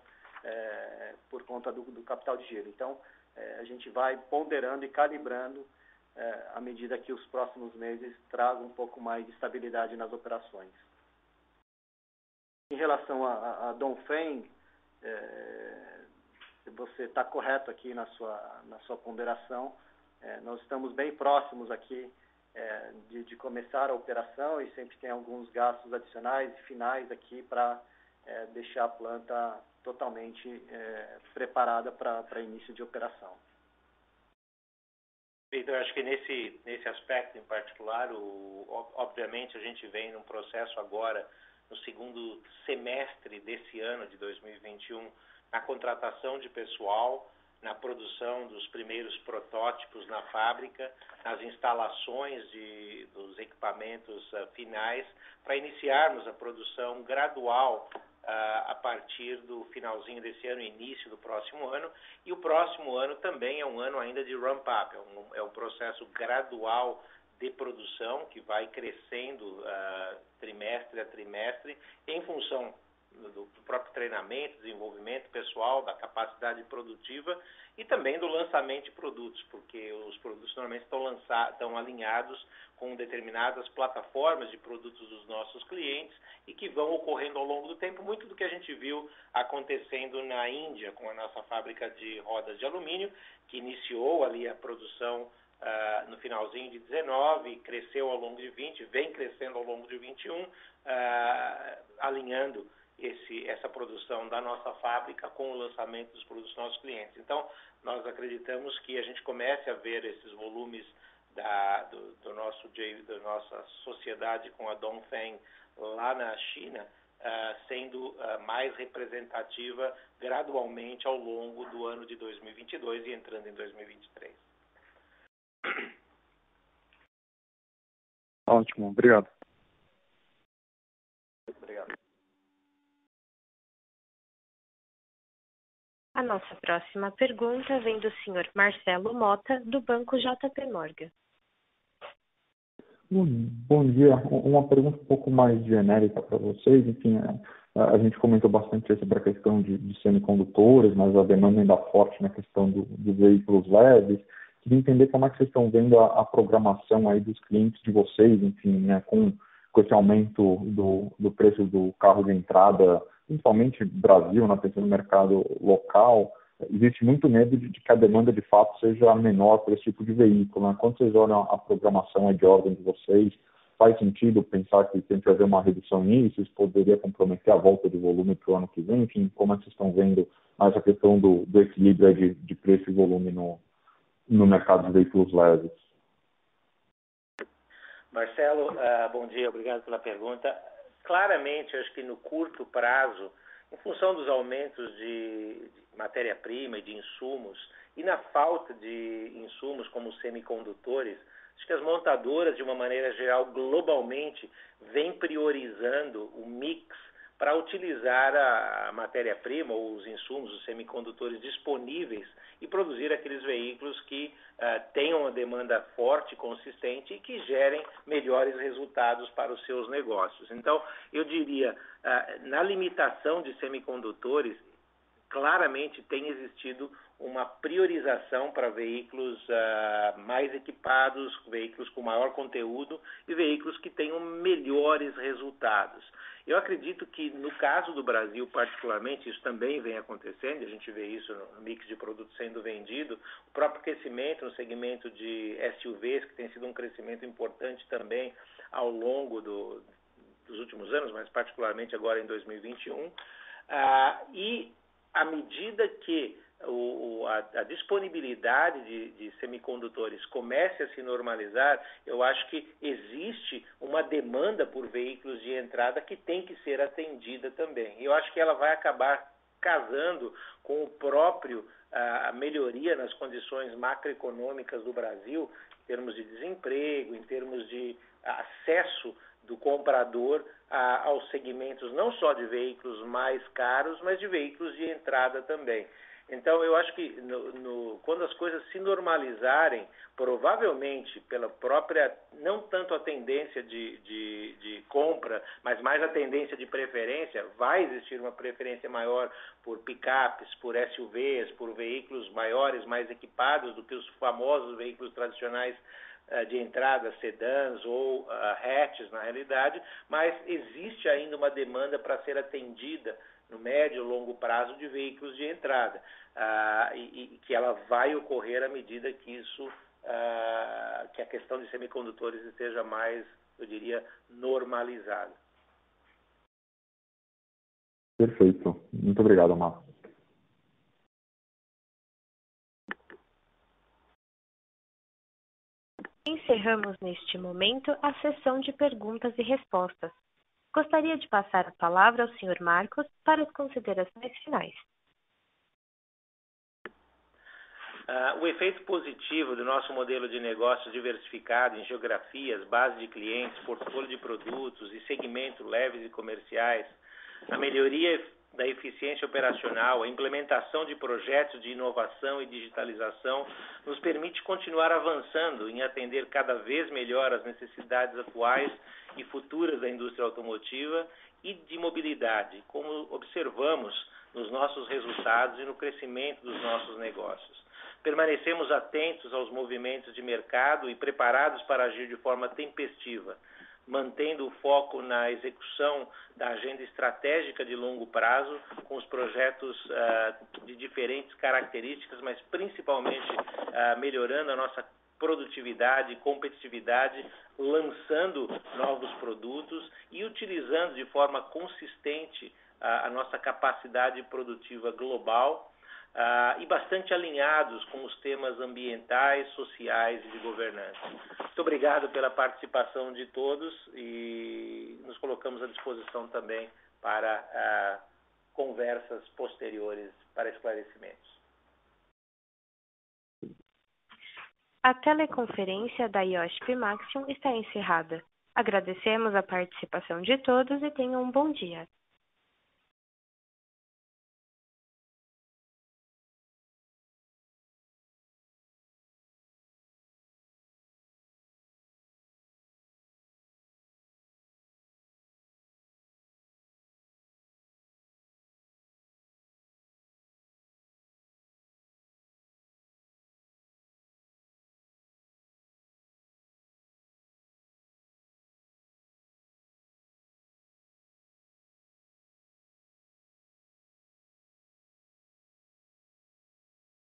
é, por conta do, do capital de giro. Então, a gente vai ponderando e calibrando é, à medida que os próximos meses tragam um pouco mais de estabilidade nas operações. Em relação a, a Dongfeng, é, você está correto aqui na sua, na sua ponderação. É, nós estamos bem próximos aqui é, de, de começar a operação e sempre tem alguns gastos adicionais e finais aqui para é, deixar a planta totalmente é, preparada para início de operação. Então, eu acho que nesse, nesse aspecto em particular, o, obviamente a gente vem num processo agora, no segundo semestre desse ano de dois mil e vinte e um, na contratação de pessoal, na produção dos primeiros protótipos na fábrica, nas instalações de, dos equipamentos uh, finais, para iniciarmos a produção gradual uh, a partir do finalzinho desse ano, início do próximo ano. E o próximo ano também é um ano ainda de ramp-up, é um, é um processo gradual de produção que vai crescendo uh, trimestre a trimestre em função do próprio treinamento, desenvolvimento pessoal, da capacidade produtiva e também do lançamento de produtos, porque os produtos normalmente estão, lançados, estão alinhados com determinadas plataformas de produtos dos nossos clientes e que vão ocorrendo ao longo do tempo, muito do que a gente viu acontecendo na Índia com a nossa fábrica de rodas de alumínio, que iniciou ali a produção Uh, no finalzinho de dezenove, cresceu ao longo de vinte, vem crescendo ao longo de vinte e um, uh, alinhando esse, essa produção da nossa fábrica com o lançamento dos produtos dos nossos clientes. Então, nós acreditamos que a gente comece a ver esses volumes da, do, do nosso, da nossa sociedade com a Dongfeng lá na China, uh, sendo uh, mais representativa gradualmente ao longo do ano de dois mil e vinte e dois e entrando em dois mil e vinte e três. Ótimo, obrigado. Obrigado. A nossa próxima pergunta vem do senhor Marcelo Mota, do Banco J P Morgan. Bom dia. Uma pergunta um pouco mais genérica para vocês. Enfim, a gente comentou bastante sobre a questão de, de semicondutores, mas a demanda ainda forte na questão do, dos veículos leves. Queria entender como é que vocês estão vendo a, a programação aí dos clientes de vocês, enfim, né, com, com esse aumento do, do preço do carro de entrada, principalmente no Brasil, na questão do mercado local. Existe muito medo de, de que a demanda de fato seja menor para esse tipo de veículo, né? Quando vocês olham a programação aí de ordem de vocês, faz sentido pensar que tem que haver uma redução nisso? Isso poderia comprometer a volta de volume para o ano que vem? Enfim, como é que vocês estão vendo mais a questão do, do equilíbrio de, de preço e volume no no mercado de veículos leves? Marcelo, uh, bom dia, obrigado pela pergunta. Claramente, acho que no curto prazo, em função dos aumentos de, de matéria-prima e de insumos, e na falta de insumos como semicondutores, acho que as montadoras, de uma maneira geral, globalmente, vêm priorizando o mix para utilizar a matéria-prima ou os insumos, os semicondutores disponíveis e produzir aqueles veículos que uh, tenham uma demanda forte, consistente e que gerem melhores resultados para os seus negócios. Então, eu diria, uh, na limitação de semicondutores, claramente tem existido uma priorização para veículos uh, mais equipados, veículos com maior conteúdo e veículos que tenham melhores resultados. Eu acredito que no caso do Brasil particularmente, isso também vem acontecendo, a gente vê isso no mix de produtos sendo vendido, o próprio crescimento no segmento de S U Vs, que tem sido um crescimento importante também ao longo do, dos últimos anos, mas particularmente agora em dois mil e vinte e um, uh, e à medida que o, a, a disponibilidade de, de semicondutores comece a se normalizar, eu acho que existe uma demanda por veículos de entrada que tem que ser atendida também. E eu acho que ela vai acabar casando com o próprio a melhoria nas condições macroeconômicas do Brasil, em termos de desemprego, em termos de acesso do comprador a, aos segmentos não só de veículos mais caros, mas de veículos de entrada também. Então, eu acho que no, no, quando as coisas se normalizarem, provavelmente pela própria, não tanto a tendência de, de, de compra, mas mais a tendência de preferência, vai existir uma preferência maior por picapes, por S U Vs, por veículos maiores, mais equipados do que os famosos veículos tradicionais de entrada, sedãs ou uh, hatches na realidade, mas existe ainda uma demanda para ser atendida no médio e longo prazo de veículos de entrada, uh, e, e que ela vai ocorrer à medida que isso uh, que a questão de semicondutores esteja mais, eu diria, normalizada. Perfeito. Muito obrigado, Marcos. Encerramos neste momento a sessão de perguntas e respostas. Gostaria de passar a palavra ao senhor Marcos para as considerações finais. Uh, o efeito positivo do nosso modelo de negócios diversificado em geografias, base de clientes, portfólio de produtos e segmento leves e comerciais, a melhoria da eficiência operacional, a implementação de projetos de inovação e digitalização nos permite continuar avançando em atender cada vez melhor as necessidades atuais e futuras da indústria automotiva e de mobilidade, como observamos nos nossos resultados e no crescimento dos nossos negócios. Permanecemos atentos aos movimentos de mercado e preparados para agir de forma tempestiva, mantendo o foco na execução da agenda estratégica de longo prazo, com os projetos uh, de diferentes características, mas principalmente uh, melhorando a nossa produtividade e competitividade, lançando novos produtos e utilizando de forma consistente uh, a nossa capacidade produtiva global, Uh, e bastante alinhados com os temas ambientais, sociais e de governança. Muito obrigado pela participação de todos e nos colocamos à disposição também para uh, conversas posteriores para esclarecimentos. A teleconferência da I O S P Maxion está encerrada. Agradecemos a participação de todos e tenham um bom dia.